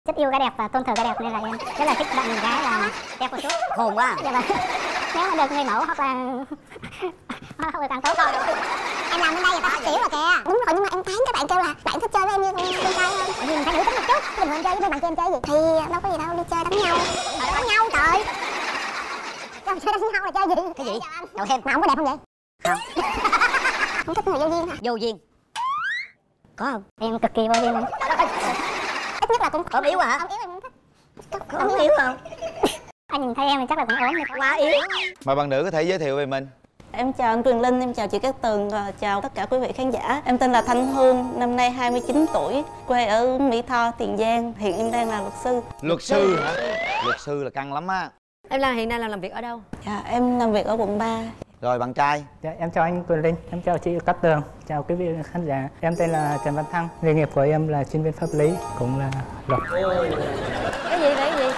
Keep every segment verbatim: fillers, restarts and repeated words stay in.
Rất yêu gái đẹp và tôn thờ gái đẹp nên là em rất là thích bạn gái là đẹp một chút. Khôn quá. Dạ vâng. Nếu mà được người mẫu hoặc là hoặc là càng tốt thôi. Em làm bên đây người ta phát xỉu rồi kìa. Đúng rồi, nhưng mà em thấy các bạn kêu là bạn thích chơi với em như con con trai hơn. Vì mình phải nữ tính một chút. Bình thường chơi với mấy bạn kia em chơi gì thì đâu có gì đâu, đi chơi đánh nhau. Đánh nhau trời. Chơi đánh nhau là chơi gì? Cái gì? Chào em. Mà không có đẹp không vậy? Không. Không thích người vô duyên hả? Vô duyên. Có không? Em cực kỳ vô duyên luôn. Ít nhất là cũng ốm yếu hả? Ốm yếu em không thích. Có ốm yếu không? Anh nhìn thấy em thì chắc là cũng ốm. Quá yếu. Mời bạn nữ có thể giới thiệu về mình. Em chào anh Quyền Linh, em chào chị Cát Tường và chào tất cả quý vị khán giả. Em tên là Thanh Hương, năm nay hai mươi chín tuổi, quê ở Mỹ Tho, Tiền Giang. Hiện em đang là luật sư. Luật sư hả? Luật sư là căng lắm á. Em là hiện nay là làm việc ở đâu? Dạ, em làm việc ở quận ba. Rồi bạn trai. Dạ, em chào anh Quyền Linh, em chào chị Cát Tường, chào quý vị khán giả. Em tên là Trần Văn Thăng, nghề nghiệp của em là chuyên viên pháp lý, cũng là luật. Cái gì vậy, cái gì?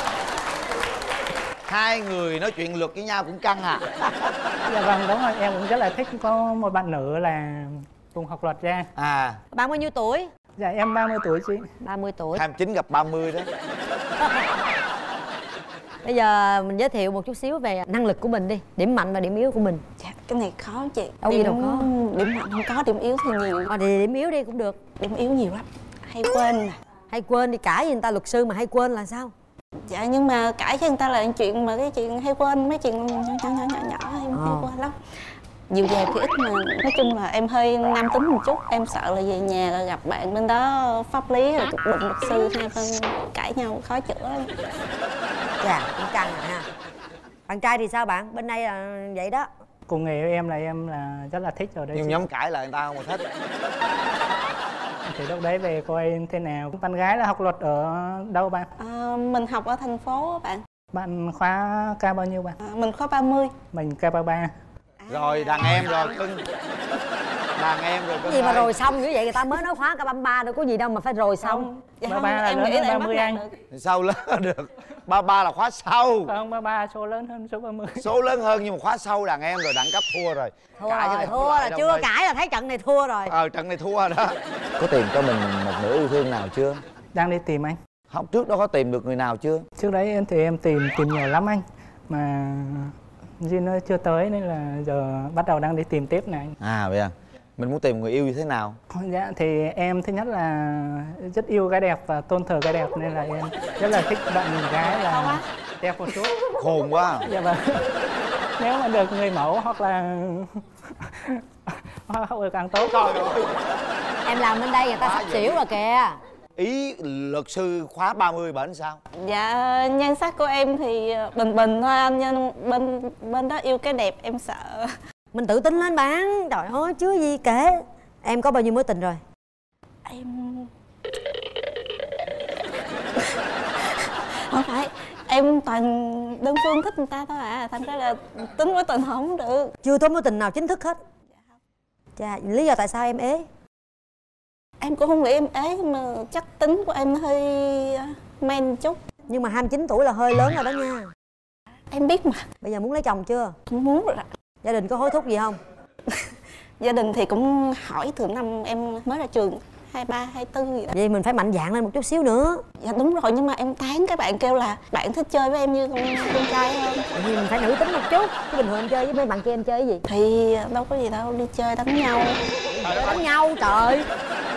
Hai người nói chuyện luật với nhau cũng căng à? Dạ vâng, đúng rồi, em cũng rất là thích có một bạn nữ là cùng học luật ra. À. Bạn bao nhiêu tuổi? Dạ, em ba mươi tuổi chị. ba mươi tuổi. hai mươi chín gặp ba mươi đó. Bây giờ mình giới thiệu một chút xíu về năng lực của mình đi. Điểm mạnh và điểm yếu của mình. Dạ, cái này khó chị. Đâu điểm, gì đâu khó. Điểm mạnh không có, điểm yếu thì nhiều. À, thì điểm yếu đi cũng được. Điểm yếu nhiều lắm. Hay quên nè. Hay quên đi, cãi với người ta luật sư mà hay quên là sao? Dạ, nhưng mà cãi với người ta là chuyện mà cái chuyện hay quên, mấy chuyện nhỏ nhỏ nhỏ nhỏ, nhỏ em hay quên lắm. Dịu dàng thì ít mà nói chung là em hơi nam tính một chút. Em sợ là về nhà là gặp bạn bên đó pháp lý rồi đụng luật sư, hai bên cãi nhau khó chữa lắm. Dạ, cũng căng rồi ha. Bạn trai thì sao bạn? Bên đây là vậy đó. Cùng nghề với em là em là rất là thích rồi đấy. Nhưng chị. nhóm cãi là người ta không mà thích. Thì lúc đấy về coi thế nào. Bạn gái là học luật ở đâu bạn? À, mình học ở thành phố á bạn. Bạn khóa ca bao nhiêu bạn? À, mình khóa ba mươi. Mình ca ba ba. Rồi đàn em rồi cưng. Đàn em rồi cưng. Cái gì mà rồi xong như vậy, người ta mới nói khóa cả ba ba đâu có gì đâu mà phải rồi xong. Dạ ba không, ba là em lớn nghĩ hơn là em ba bắt mươi đạt anh. được. Sao lớn được? Ba ba là khóa sau. Không, ba ba số lớn hơn số ba mươi. Số lớn hơn nhưng mà khóa sau đàn em rồi, đẳng cấp thua rồi. Thua Cãi cái rồi, này không thua lại là đâu chưa ơi. cãi là thấy trận này thua rồi. Ờ, trận này thua rồi đó. Có tìm cho mình một nửa yêu thương nào chưa? Đang đi tìm anh. Không, trước đó có tìm được người nào chưa? Trước đấy thì em tìm tìm nhiều lắm anh. Mà Duyên nó chưa tới nên là giờ bắt đầu đang đi tìm tiếp này. À vậy à. Mình muốn tìm người yêu như thế nào? Dạ thì em thứ nhất là rất yêu gái đẹp và tôn thờ gái đẹp nên là em rất là thích bạn gái là đẹp một chút. Khôn quá. Dạ vâng. Nếu mà được người mẫu hoặc là hoặc là càng tốt. Trời ơi. Em làm bên đây người ta Quá sắp vậy. xỉu rồi kìa. Ý luật sư khóa ba mươi bển sao? Dạ, nhan sắc của em thì bình bình thôi anh, nhưng bên bên đó yêu cái đẹp em sợ. Mình tự tin lên bạn. Trời ơi, chứ gì kể. Em có bao nhiêu mối tình rồi? Em không phải, em toàn đơn phương thích người ta thôi à, thành ra là tính mối tình không được. Chưa có mối tình nào chính thức hết. Chà, lý do tại sao em ế? Em cũng không nghĩ em ế, mà chắc tính của em hơi men chút. Nhưng mà hai mươi chín tuổi là hơi lớn rồi đó nha. Em biết mà. Bây giờ muốn lấy chồng chưa? Không muốn rồi. Gia đình có hối thúc gì không? Gia đình thì cũng hỏi thường năm em mới ra trường hai ba hai tư gì đó. Vậy mình phải mạnh dạn lên một chút xíu nữa. Dạ đúng rồi, nhưng mà em tán các bạn kêu là bạn thích chơi với em như con, con trai hơn. Vì mình phải nữ tính một chút. Chứ bình thường em chơi với mấy bạn kia em chơi cái gì? Thì đâu có gì đâu, đi chơi đánh nhau. Chơi đánh nhau trời.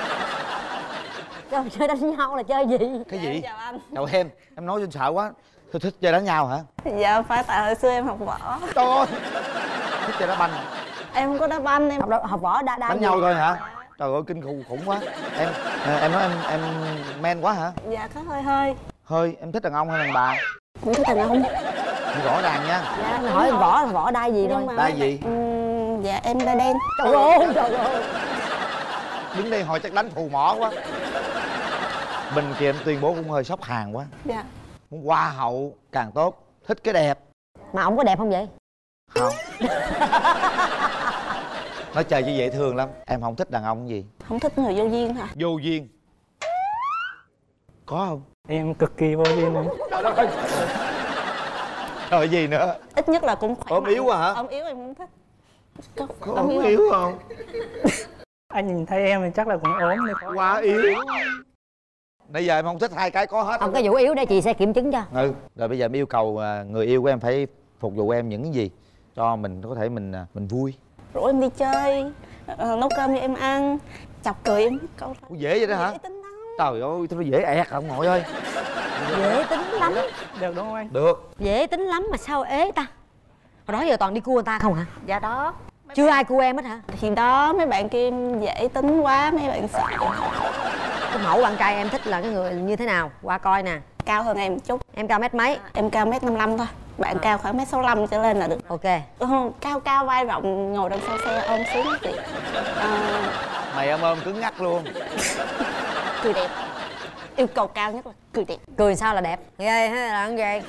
Chơi, chơi đánh nhau là chơi gì? Cái gì? Chào anh. Chào em. Em nói trên sợ quá. Tôi thích chơi đánh nhau hả? Dạ phải, tại hồi xưa em học võ. Trời ơi. Thích chơi đá banh. Em không có đá banh, em Học, học võ đá đá Đánh gì? nhau thôi hả? Trời ơi kinh khủng khủng quá. Em em nói em em men quá hả? Dạ có hơi hơi. Hơi em thích đàn ông hay đàn bà? Cũng thích đàn ông. Rõ ràng nha. Dạ Mình hỏi võ võ đai gì rồi? Đai gì? Uhm, dạ em đai đen. Trời ơi, trời ơi. Đứng đây hồi chắc đánh phù mỏ quá. Bên kia em tuyên bố cũng hơi sốc hàng quá. Dạ. Muốn hoa hậu càng tốt. Thích cái đẹp. Mà ổng có đẹp không vậy? Không. Nói chơi như vậy thường lắm. Em không thích đàn ông cái gì? Không thích người vô duyên hả? Vô duyên. Có không? Em cực kỳ vô duyên này. Rồi gì nữa? Ít nhất là cũng khỏe Ốm mạnh. yếu à hả? Ốm yếu em không thích. Có, Có ốm yếu không? Anh nhìn thấy em thì chắc là cũng ốm. Quá yếu. Nãy giờ em không thích hai cái có hết. Không, cái vũ yếu để chị sẽ kiểm chứng cho. Ừ. Rồi bây giờ em yêu cầu à, người yêu của em phải phục vụ em những cái gì cho mình có thể mình à, mình vui. Rủ em đi chơi, uh, nấu cơm cho em ăn, chọc cười em câu. Dễ vậy đó hả? Dễ tính lắm. Trời ơi, nó dễ ẹt ông nội ơi. Dễ tính lắm. Được đúng không anh? Được. Dễ tính lắm mà sao ế ta? Hồi đó giờ toàn đi cua người ta không hả? Dạ đó. Chưa ai cua em hết hả? Thì đó, mấy bạn kia em dễ tính quá, mấy bạn sợ. Cái mẫu bạn trai em thích là cái người như thế nào? Qua coi nè. Cao hơn em một chút. Em cao mét mấy? Em cao mét năm mươi lăm thôi. Bạn à. Cao khoảng mét sáu mươi lăm trở lên là được. Ok. Ừ, cao cao vai rộng, ngồi đằng sau xe ôm sướng chị. À... Mày ôm ôm cứng ngắc luôn. Cười đẹp. Yêu cầu cao nhất là cười đẹp. Cười sao là đẹp? Ghê hay là ghê?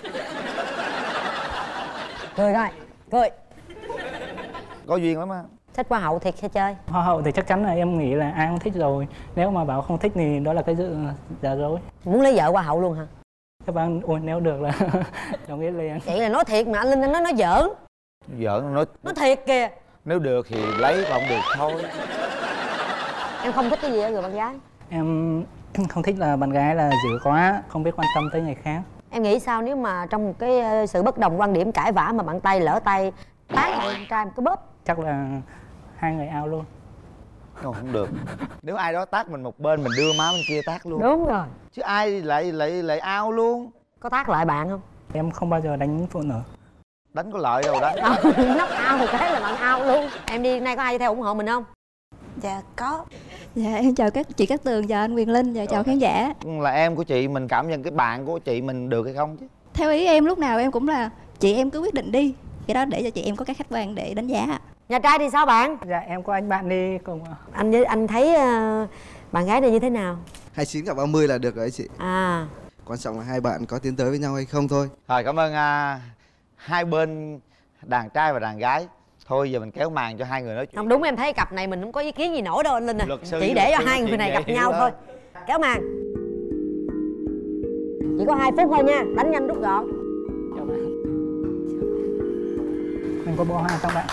Cười coi, cười. Có duyên lắm á. Thích hoa hậu thiệt hay chơi? Hoa hậu thì chắc chắn là em nghĩ là ai cũng thích rồi. Nếu mà bảo không thích thì đó là cái sự giả dối. Muốn lấy vợ hoa hậu luôn hả? Các bạn, ôi nếu được là đồng ý liền. Vậy là nói thiệt mà, anh Linh anh nói nói giỡn. Giỡn nói. Nói thiệt kìa. Nếu được thì lấy, còn không được thôi. Em không thích cái gì ở người bạn gái? Em không thích là bạn gái là dữ quá, không biết quan tâm tới người khác. Em nghĩ sao nếu mà trong một cái sự bất đồng quan điểm cãi vã mà bạn tay lỡ tay tát bạn trai một cái bóp? Chắc là hai người ao luôn. Không, không được. Nếu ai đó tát mình một bên, mình đưa má bên kia tát luôn. Đúng rồi. Chứ ai lại lại lại ao luôn. Có tát lại bạn không? Em không bao giờ đánh phụ nữ. Đánh có lợi đâu đánh. Nóc ao một cái là bạn ao luôn. Em đi nay có ai theo ủng hộ mình không? Dạ có. Dạ em chào các chị Cát Tường, chào anh Quyền Linh, và chào khán giả. Là em của chị, mình cảm nhận cái bạn của chị mình được hay không chứ? Theo ý em lúc nào em cũng là chị em cứ quyết định đi, cái đó để cho chị em có cái khách quan để đánh giá. Nhà trai thì sao bạn? Dạ em có anh bạn đi cùng. Anh với anh thấy uh, bạn gái này như thế nào? hai mươi chín gặp ba mươi là được rồi chị. À. Quan trọng là hai bạn có tiến tới với nhau hay không thôi. Rồi cảm ơn uh, hai bên đàn trai và đàn gái. Thôi giờ mình kéo màn cho hai người nói chuyện. Không đúng, em thấy cặp này mình không có ý kiến gì nổi đâu anh Linh à. Luật sư, chỉ để cho luật hai sư người này gặp vậy nhau đó. thôi. Kéo màn. Chỉ có hai phút thôi nha, đánh nhanh rút gọn. Chào bạn. Mình có bó hoa không bạn?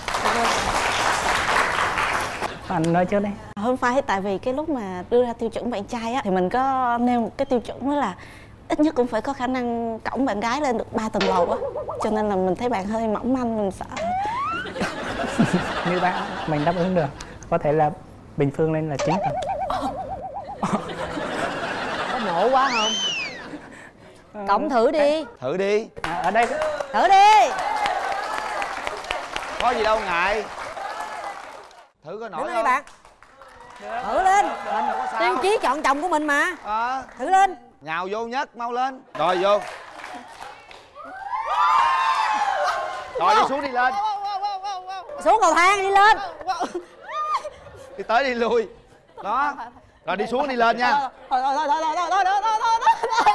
Bạn nói trước đi. Không phải, tại vì cái lúc mà đưa ra tiêu chuẩn bạn trai á thì mình có nêu một cái tiêu chuẩn đó là ít nhất cũng phải có khả năng cõng bạn gái lên được ba tầng lầu á, cho nên là mình thấy bạn hơi mỏng manh, mình sợ. Như bạn mình đáp ứng được, có thể là bình phương lên là chín tầng. Có nổ quá không? Cộng thử đi. Thử đi. À, ở đây Thử đi. Có gì đâu ngại. Thử coi nổi Đứng đây không? bạn. Thử lên. Mình tiêu chí chọn chồng của mình mà. À, Thử lên. nhào vô nhất, mau lên. Rồi vô. Rồi đi xuống đi lên. Xuống cầu thang đi lên. Đi tới đi lui. Đó. Rồi đi xuống đi lên nha. Thôi thôi thôi thôi thôi thôi thôi thôi thôi.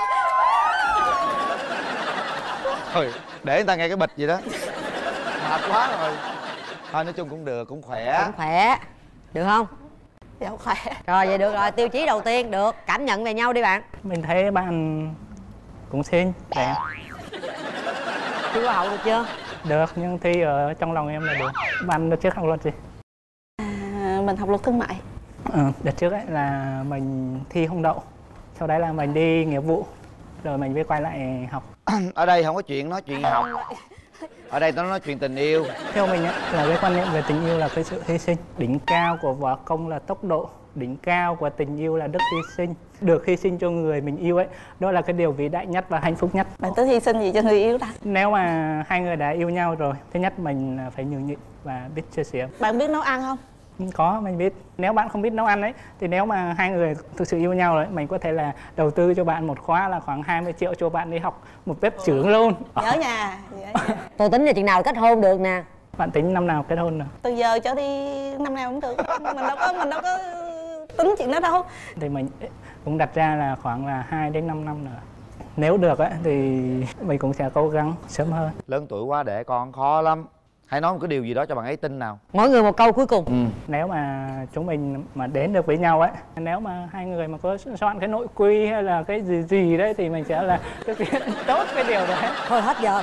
Thôi để người ta nghe cái bịch gì đó. Mệt quá rồi. Thôi nói chung cũng được, cũng khỏe. Cũng khỏe. Được không? Dạ khỏe. Rồi vậy được rồi, tiêu chí đầu tiên được. Cảm nhận về nhau đi bạn. mình thấy bạn cũng xinh, đẹp. Thi hoa hậu được chưa? Được, nhưng thi ở trong lòng em là được. Bạn đợt trước học luật gì? À, mình học luật thương mại. Ừ, đợt trước ấy là mình thi không đậu. Sau đấy là mình đi nghiệp vụ. Rồi mình mới quay lại học. Ở đây không có chuyện nói chuyện học. Ở đây tao nói chuyện tình yêu. Theo mình ấy, là cái quan niệm về tình yêu là cái sự hy sinh. Đỉnh cao của võ công là tốc độ. Đỉnh cao của tình yêu là đức hy sinh. Được hy sinh cho người mình yêu ấy, đó là cái điều vĩ đại nhất và hạnh phúc nhất. Bạn tính hy sinh gì cho người yêu ta? Nếu mà hai người đã yêu nhau rồi, thứ nhất mình phải nhường nhịn và biết chia sẻ. Bạn biết nấu ăn không? Có, mình biết. Nếu bạn không biết nấu ăn ấy, thì nếu mà hai người thực sự yêu nhau rồi, mình có thể là đầu tư cho bạn một khóa là khoảng hai mươi triệu cho bạn đi học một bếp trưởng luôn. Nhớ nhà. Nhớ nhà. Tôi tính là chừng nào kết hôn được nè. Bạn tính năm nào kết hôn được? Từ giờ trở đi năm nào cũng được. Mình đâu có mình đâu có tính chuyện đó đâu. Thì mình cũng đặt ra là khoảng là hai đến năm năm nữa. Nếu được ấy, thì mình cũng sẽ cố gắng sớm hơn. Lớn tuổi quá để con khó lắm. Hãy nói một cái điều gì đó cho bạn ấy tin nào. Mỗi người một câu cuối cùng. Ừ. Nếu mà chúng mình mà đến được với nhau ấy, nếu mà hai người mà có soạn cái nội quy hay là cái gì gì đấy thì mình sẽ là thực hiện tốt cái điều đấy. Thôi hết giờ.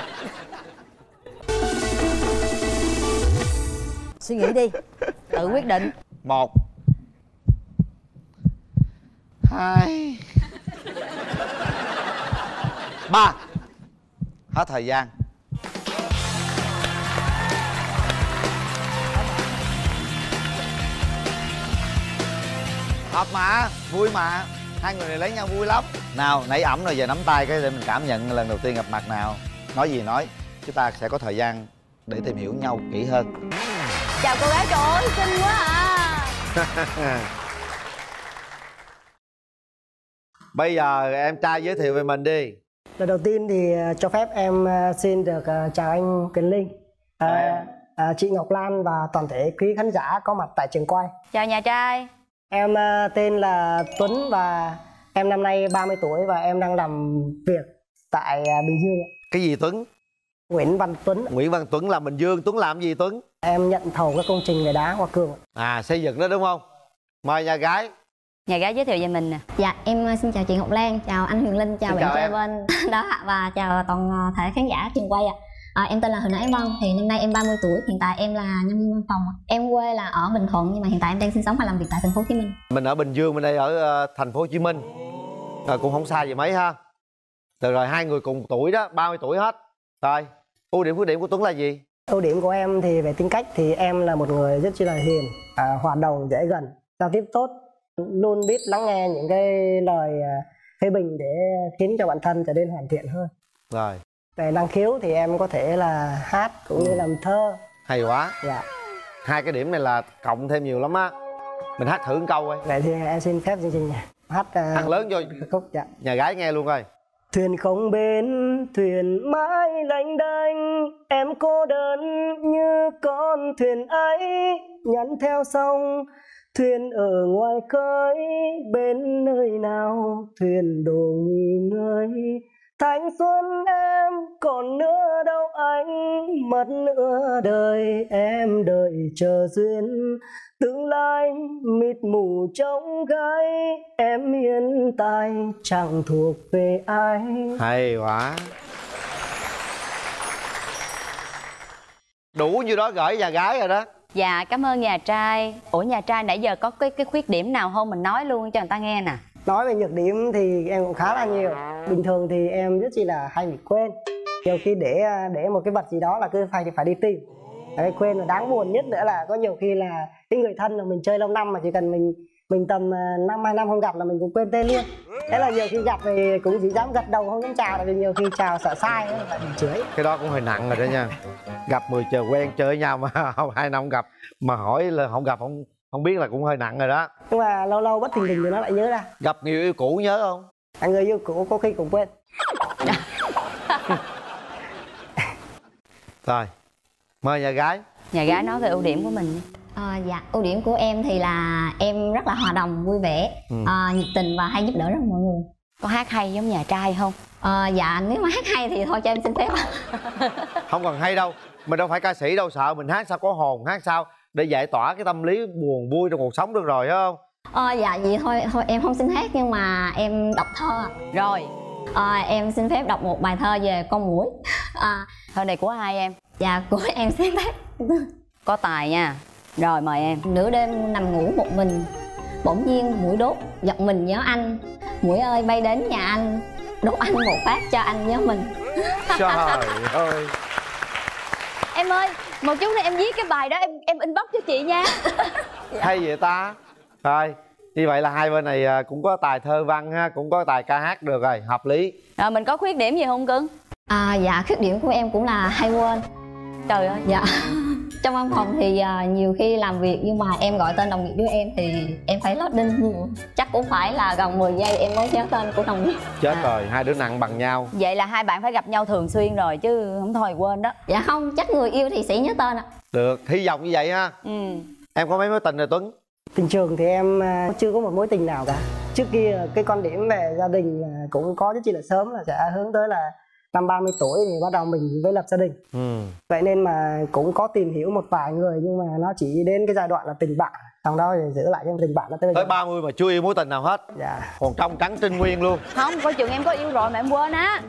Suy nghĩ đi. Tự quyết định. Một. Hai. ba. Hết thời gian. Hợp mà, vui mà. Hai người này lấy nhau vui lắm. Nào, nãy ẩm rồi, giờ nắm tay cái để mình cảm nhận lần đầu tiên gặp mặt nào. Nói gì nói, chúng ta sẽ có thời gian để tìm hiểu nhau kỹ hơn. Chào cô gái, trời ơi, xinh quá à. Bây giờ em trai giới thiệu về mình đi. Lần đầu tiên thì cho phép em xin được chào anh Quyền Linh, à, à, chị Ngọc Lan và toàn thể quý khán giả có mặt tại trường quay. Chào nhà trai. Em tên là Tuấn và em năm nay ba mươi tuổi và em đang làm việc tại Bình Dương. Cái gì Tuấn? Nguyễn Văn Tuấn. Nguyễn Văn Tuấn làm Bình Dương. Tuấn làm gì Tuấn? Em nhận thầu các công trình về đá hoa cương. À, xây dựng đó đúng không? Mời nhà gái. Nhà gái giới thiệu về mình nè. Dạ, em xin chào chị Ngọc Lan, chào anh Huyền Linh, chào Xin bạn chào trai em. bên đó ạ, và chào toàn thể khán giả trường quay ạ. À, em tên là Huỳnh Ái Vân, thì năm nay em ba mươi tuổi, hiện tại em là nhân viên văn phòng. Em quê là ở Bình Thuận nhưng mà hiện tại em đang sinh sống và làm việc tại thành phố Hồ Chí Minh. Mình ở Bình Dương, bên đây ở uh, thành phố Hồ Chí Minh. Rồi cũng không xa gì mấy ha. Được rồi, hai người cùng tuổi đó, ba mươi tuổi hết. Rồi, ưu điểm khuyết điểm của Tuấn là gì? Ưu điểm của em thì về tính cách thì em là một người rất chi là hiền, à, hòa đồng, dễ gần, giao tiếp tốt, luôn biết lắng nghe những cái lời phê bình để khiến cho bản thân trở nên hoàn thiện hơn. Rồi. Về năng khiếu thì em có thể là hát cũng như làm thơ. Hay quá. Dạ. Hai cái điểm này là cộng thêm nhiều lắm á. Mình hát thử một câu coi. Vậy thì em xin phép chương trình hát uh, hát lớn cho khúc. Dạ. Nhà gái nghe luôn coi. Thuyền không bến, thuyền mãi lênh đênh, em cô đơn như con thuyền ấy nhắn theo sông. Thuyền ở ngoài khơi, bên nơi nào thuyền đổ nghỉ ngơi. Thanh xuân em còn nữa đâu anh, mất nữa đời em đợi chờ duyên. Tương lai mịt mù trông gai, em hiện tại chẳng thuộc về ai. Hay quá. Đủ như đó gửi nhà gái rồi đó. Dạ, cảm ơn nhà trai. Ủa nhà trai nãy giờ có cái cái khuyết điểm nào không, mình nói luôn cho người ta nghe nè. Nói về nhược điểm thì em cũng khá là nhiều. Bình thường thì em rất chi là hay bị quên. Nhiều khi để để một cái vật gì đó là cứ phải phải đi tìm. Cái quên là đáng buồn nhất nữa là có nhiều khi là cái người thân mà mình chơi lâu năm mà chỉ cần mình mình tầm năm hai năm không gặp là mình cũng quên tên luôn. Thế là nhiều khi gặp thì cũng chỉ dám gật đầu không dám chào, tại vì nhiều khi chào sợ sai ấy, lại bị chửi. Cái đó cũng hơi nặng rồi đó nha. Gặp mười chờ quen chơi với nhau mà không hai năm gặp mà hỏi là không gặp không không biết là cũng hơi nặng rồi đó. Nhưng mà lâu lâu bất thình lình thì nó lại nhớ ra. Gặp người yêu cũ nhớ không? À, người yêu cũ có khi cũng quên. Rồi, mời nhà gái. Nhà gái nói về ưu điểm của mình đi. À, dạ, ưu điểm của em thì là em rất là hòa đồng, vui vẻ, ừ. à, nhiệt tình và hay giúp đỡ rất mọi người. Có hát hay giống nhà trai không? À, dạ, nếu mà hát hay thì thôi cho em xin phép. Không cần hay đâu, mình đâu phải ca sĩ đâu, sợ mình hát sao có hồn, hát sao để giải tỏa cái tâm lý buồn vui trong cuộc sống được rồi, phải không? À, dạ, vậy thôi thôi em không xin hát nhưng mà em đọc thơ. Rồi, à, em xin phép đọc một bài thơ về con muỗi. À, thơ này của ai em? Dạ, của em sáng tác. Có tài nha. Rồi mời em. Nửa đêm nằm ngủ một mình, bỗng nhiên muỗi đốt giật mình nhớ anh. Muỗi ơi bay đến nhà anh, đốt anh một phát cho anh nhớ mình. Trời ơi. Em ơi, một chút nữa em viết cái bài đó em em inbox cho chị nha. Hay vậy ta. Rồi, như vậy là hai bên này cũng có tài thơ văn ha, cũng có tài ca hát được rồi, hợp lý. Rồi mình có khuyết điểm gì không cưng? À, dạ, khuyết điểm của em cũng là hay quên. Trời ơi. Dạ. Trong văn phòng thì uh, nhiều khi làm việc nhưng mà em gọi tên đồng nghiệp với em thì em phải loading nhiều. Chắc cũng phải là gần mười giây em mới nhớ tên của đồng nghiệp. Chết à. Rồi, hai đứa nặng bằng nhau. Vậy là hai bạn phải gặp nhau thường xuyên rồi chứ không thôi quên đó. Dạ không, chắc người yêu thì sẽ nhớ tên ạ. Được, hy vọng như vậy ha. Ừ. Em có mấy mối tình rồi Tuấn? Tình trường thì em uh, chưa có một mối tình nào cả. Trước kia cái quan điểm về gia đình uh, cũng có rất chi là sớm, là sẽ hướng tới là năm ba mươi tuổi thì bắt đầu mình mới lập gia đình. Ừ. Vậy nên mà cũng có tìm hiểu một vài người nhưng mà nó chỉ đến cái giai đoạn là tình bạn, sau đó thì giữ lại cái tình bạn nó tới tới ba mươi mà chưa yêu mối tình nào hết. Dạ. Còn trong trắng trinh nguyên luôn. Không, coi chừng em có yêu rồi mà em quên á.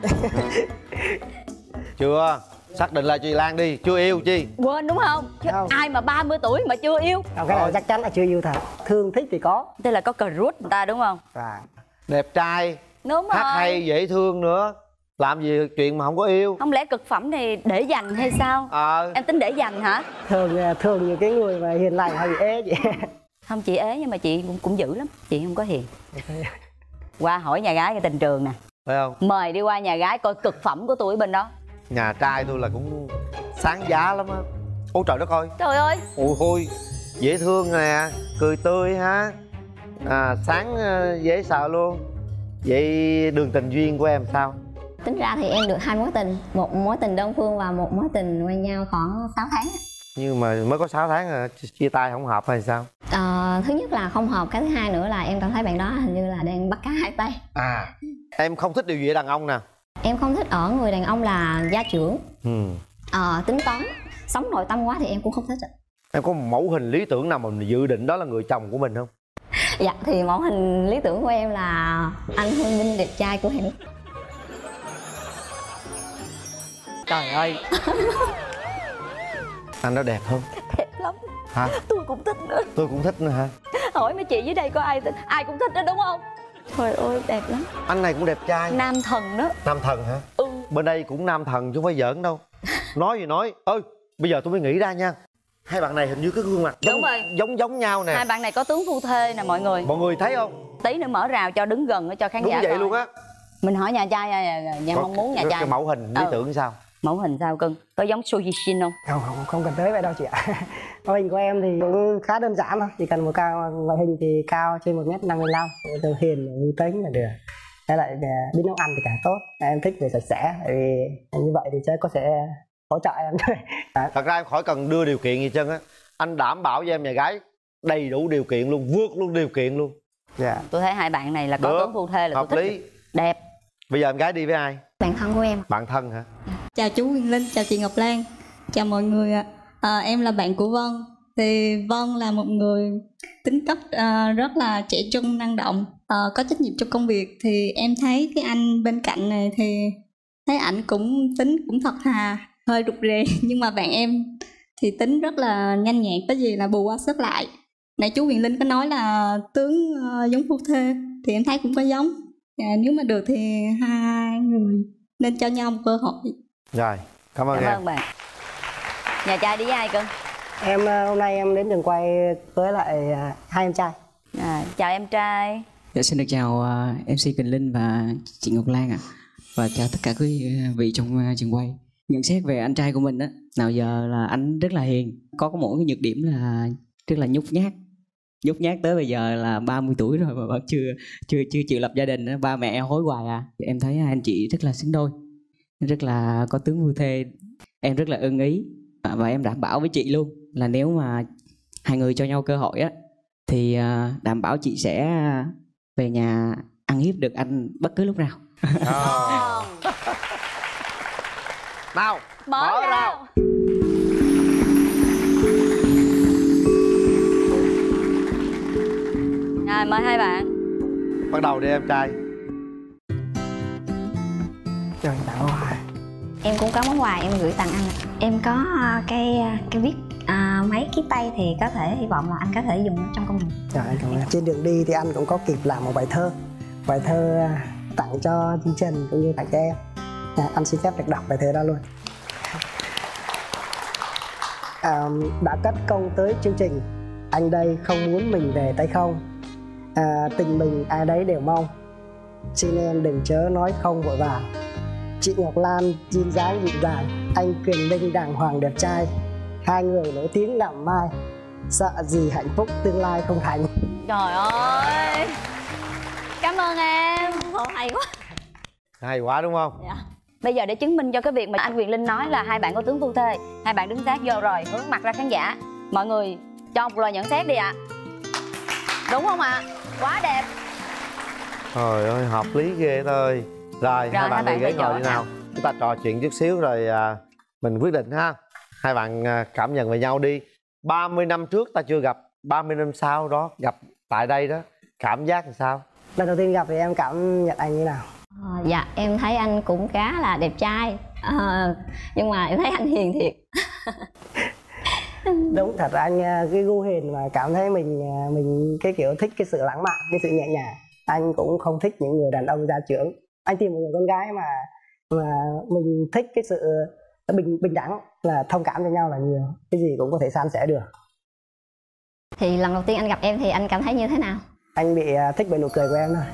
Chưa, xác định lại chị Lan đi, chưa yêu chi. Quên đúng không? Chứ không. Ai mà ba mươi tuổi mà chưa yêu. Không, cái này chắc chắn là chưa yêu thật. Thương thích thì có. Tức là có crush người ta đúng không? Và đẹp trai, đúng hát rồi. hay, dễ thương nữa. Làm gì chuyện mà không có yêu? Không lẽ cực phẩm này để dành hay sao? Ờ Em tính để dành hả? Thường thường những cái người mà hiền lành hay bị ế vậy. Không, chị ế nhưng mà chị cũng, cũng dữ lắm. Chị không có hiền. Qua hỏi nhà gái cái tình trường nè. Phải không? Mời đi qua nhà gái coi cực phẩm của tôi bên đó. Nhà trai tôi là cũng sáng giá lắm á. Ôi trời đất ơi. Trời ơi. Ôi hôi, dễ thương nè, cười tươi ha, à, sáng dễ sợ luôn. Vậy đường tình duyên của em sao? Tính ra thì em được hai mối tình, một mối tình đơn phương và một mối tình quen nhau khoảng sáu tháng. Nhưng mà mới có sáu tháng à, chia tay không hợp hay sao? Ờ, thứ nhất là không hợp, cái thứ hai nữa là em cảm thấy bạn đó hình như là đang bắt cá hai tay. À, em không thích điều gì ở đàn ông nè? Em không thích ở người đàn ông là gia trưởng, ừ. ờ, tính toán, sống nội tâm quá thì em cũng không thích. Em có một mẫu hình lý tưởng nào mà dự định đó là người chồng của mình không? Dạ, thì mẫu hình lý tưởng của em là anh Huân Minh đẹp trai của em. Trời ơi. Anh đó đẹp không? Đẹp lắm. Hả? Tôi cũng thích nữa. Tôi cũng thích nữa hả? Hỏi mấy chị dưới đây có ai thích? Ai cũng thích đó đúng không? Trời ơi đẹp lắm. Anh này cũng đẹp trai. Nam thần đó. Nam thần hả? Ừ. Bên đây cũng nam thần chứ không phải giỡn đâu. Nói gì nói. Ơi, bây giờ tôi mới nghĩ ra nha. Hai bạn này hình như cái gương mặt giống Đúng rồi. giống giống nhau nè. Hai bạn này có tướng phu thê nè mọi người. Mọi người thấy không? Tí nữa mở rào cho đứng gần cho khán Đúng giả vậy coi. luôn á. Mình hỏi nhà trai nha, nhà mong muốn nhà cái, trai. cái mẫu hình lý Ừ. tưởng sao? Mẫu hình sao cưng? Có giống Soo Hye Shin không? Không, không, không cần tới vậy đâu chị ạ. Mẫu hình của em thì cũng khá đơn giản thôi. Chỉ cần một cao ngoại hình thì cao trên một mét năm mươi lăm, từ hiền, vui tính là được. Thế lại biết nấu ăn thì càng tốt. Em thích về sạch sẽ, tại vì như vậy thì sẽ có sẽ hỗ trợ em thôi. Thật ra em khỏi cần đưa điều kiện gì chân á. Anh đảm bảo với em nhà gái đầy đủ điều kiện luôn, vượt luôn điều kiện luôn. Dạ. Tôi thấy hai bạn này là có Được, tướng phu thê là hợp tôi thích. lý. Đẹp. Bây giờ em gái đi với ai? Bạn thân của em. Bạn thân hả? Chào chú Quyền Linh, chào chị Ngọc Lan, chào mọi người ạ. À, em là bạn của Vân. Thì Vân là một người tính cách à, rất là trẻ trung, năng động, à, có trách nhiệm trong công việc. Thì em thấy cái anh bên cạnh này thì thấy ảnh cũng tính cũng thật thà, hơi rụt rè. Nhưng mà bạn em thì tính rất là nhanh nhẹn, có gì là bù qua sức lại. Nãy chú Quyền Linh có nói là tướng uh, giống phu thê, thì em thấy cũng có giống. À, nếu mà được thì hai người nên cho nhau một cơ hội. Rồi, cảm ơn Cảm em. ơn bạn. Nhà trai đi với ai cưng? Em hôm nay em đến trường quay với lại hai em trai. À, chào em trai. Dạ, xin được chào uh, em xê Quỳnh Linh và chị Ngọc Lan ạ. À. Và chào tất cả quý vị trong uh, trường quay. Nhận xét về anh trai của mình á, nào giờ là anh rất là hiền. Có có mỗi cái nhược điểm là rất là nhút nhát. Nhút nhát tới bây giờ là ba mươi tuổi rồi mà vẫn chưa chưa chưa chịu lập gia đình. Ba mẹ hối hoài à. Em thấy hai anh chị rất là xứng đôi, rất là có tướng phu thê. Em rất là ưng ý và em đảm bảo với chị luôn là nếu mà hai người cho nhau cơ hội á thì đảm bảo chị sẽ về nhà ăn hiếp được anh bất cứ lúc nào. Oh. Nào, mở, mở ra. Rồi, mời hai bạn. Bắt đầu đi em trai. Trời tặng quà. Em cũng có món quà em gửi tặng anh. Em có cái cái viết à, máy ký tay thì có thể hy vọng là anh có thể dùng trong công việc. Trời anh cảm ơn. Trên đường đi thì anh cũng có kịp làm một bài thơ. Bài thơ tặng cho chương trình cũng như tặng cho em. À, anh xin phép được đọc bài thơ đó luôn. À, đã cất công tới chương trình, anh đây không muốn mình về tay không. À, tình mình ai đấy đều mong, xin em đừng chớ nói không vội vàng. Chị Ngọc Lan duyên dáng dịu dàng, anh Quyền Linh đàng hoàng đẹp trai. Hai người nổi tiếng làm mai, sợ gì hạnh phúc tương lai không thành. Trời ơi, cảm ơn em. Ồ, hay quá. Hay quá đúng không? Dạ. Bây giờ để chứng minh cho cái việc mà anh Quyền Linh nói là hai bạn có tướng phu thê, hai bạn đứng sát vô rồi hướng mặt ra khán giả. Mọi người cho một lời nhận xét đi ạ. À. Đúng không ạ? À? Quá đẹp. Trời ơi, hợp lý ghê thôi. Rồi, rồi hai bạn đi ghế ngồi đi nào. Chúng ta trò chuyện chút xíu rồi à, mình quyết định ha. Hai bạn à, cảm nhận về nhau đi. ba mươi năm trước ta chưa gặp, ba mươi năm sau đó gặp tại đây đó, cảm giác làm sao? Lần đầu tiên gặp thì em cảm nhận anh như nào? À, dạ em thấy anh cũng khá là đẹp trai, à, nhưng mà em thấy anh hiền thiệt. Đúng thật, anh cái gu hiền mà cảm thấy mình mình cái kiểu thích cái sự lãng mạn, cái sự nhẹ nhàng. Anh cũng không thích những người đàn ông gia trưởng. Anh tìm một người con gái mà Và mình thích cái sự bình bình đẳng, là thông cảm cho nhau là nhiều, cái gì cũng có thể san sẻ được. Thì lần đầu tiên anh gặp em thì anh cảm thấy như thế nào? Anh bị thích bởi nụ cười của em thôi.